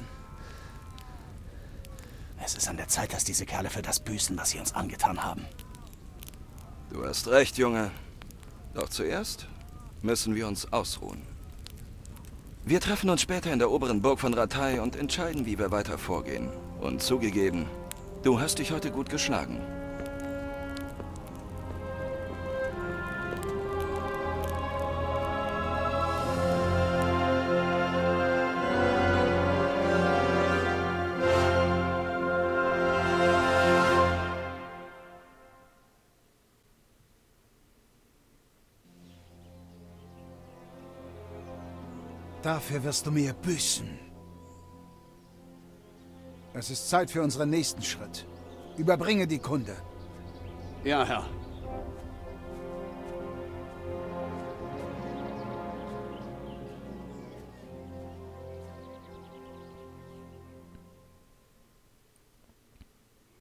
Speaker 3: Es ist an der Zeit, dass diese Kerle für das büßen, was sie uns angetan haben.
Speaker 4: Du hast recht, Junge. Doch zuerst müssen wir uns ausruhen. Wir treffen uns später in der oberen Burg von Rattay und entscheiden, wie wir weiter vorgehen. Und zugegeben, du hast dich heute gut geschlagen.
Speaker 5: Dafür wirst du mir büßen. Es ist Zeit für unseren nächsten Schritt. Überbringe die Kunde.
Speaker 11: Ja, Herr.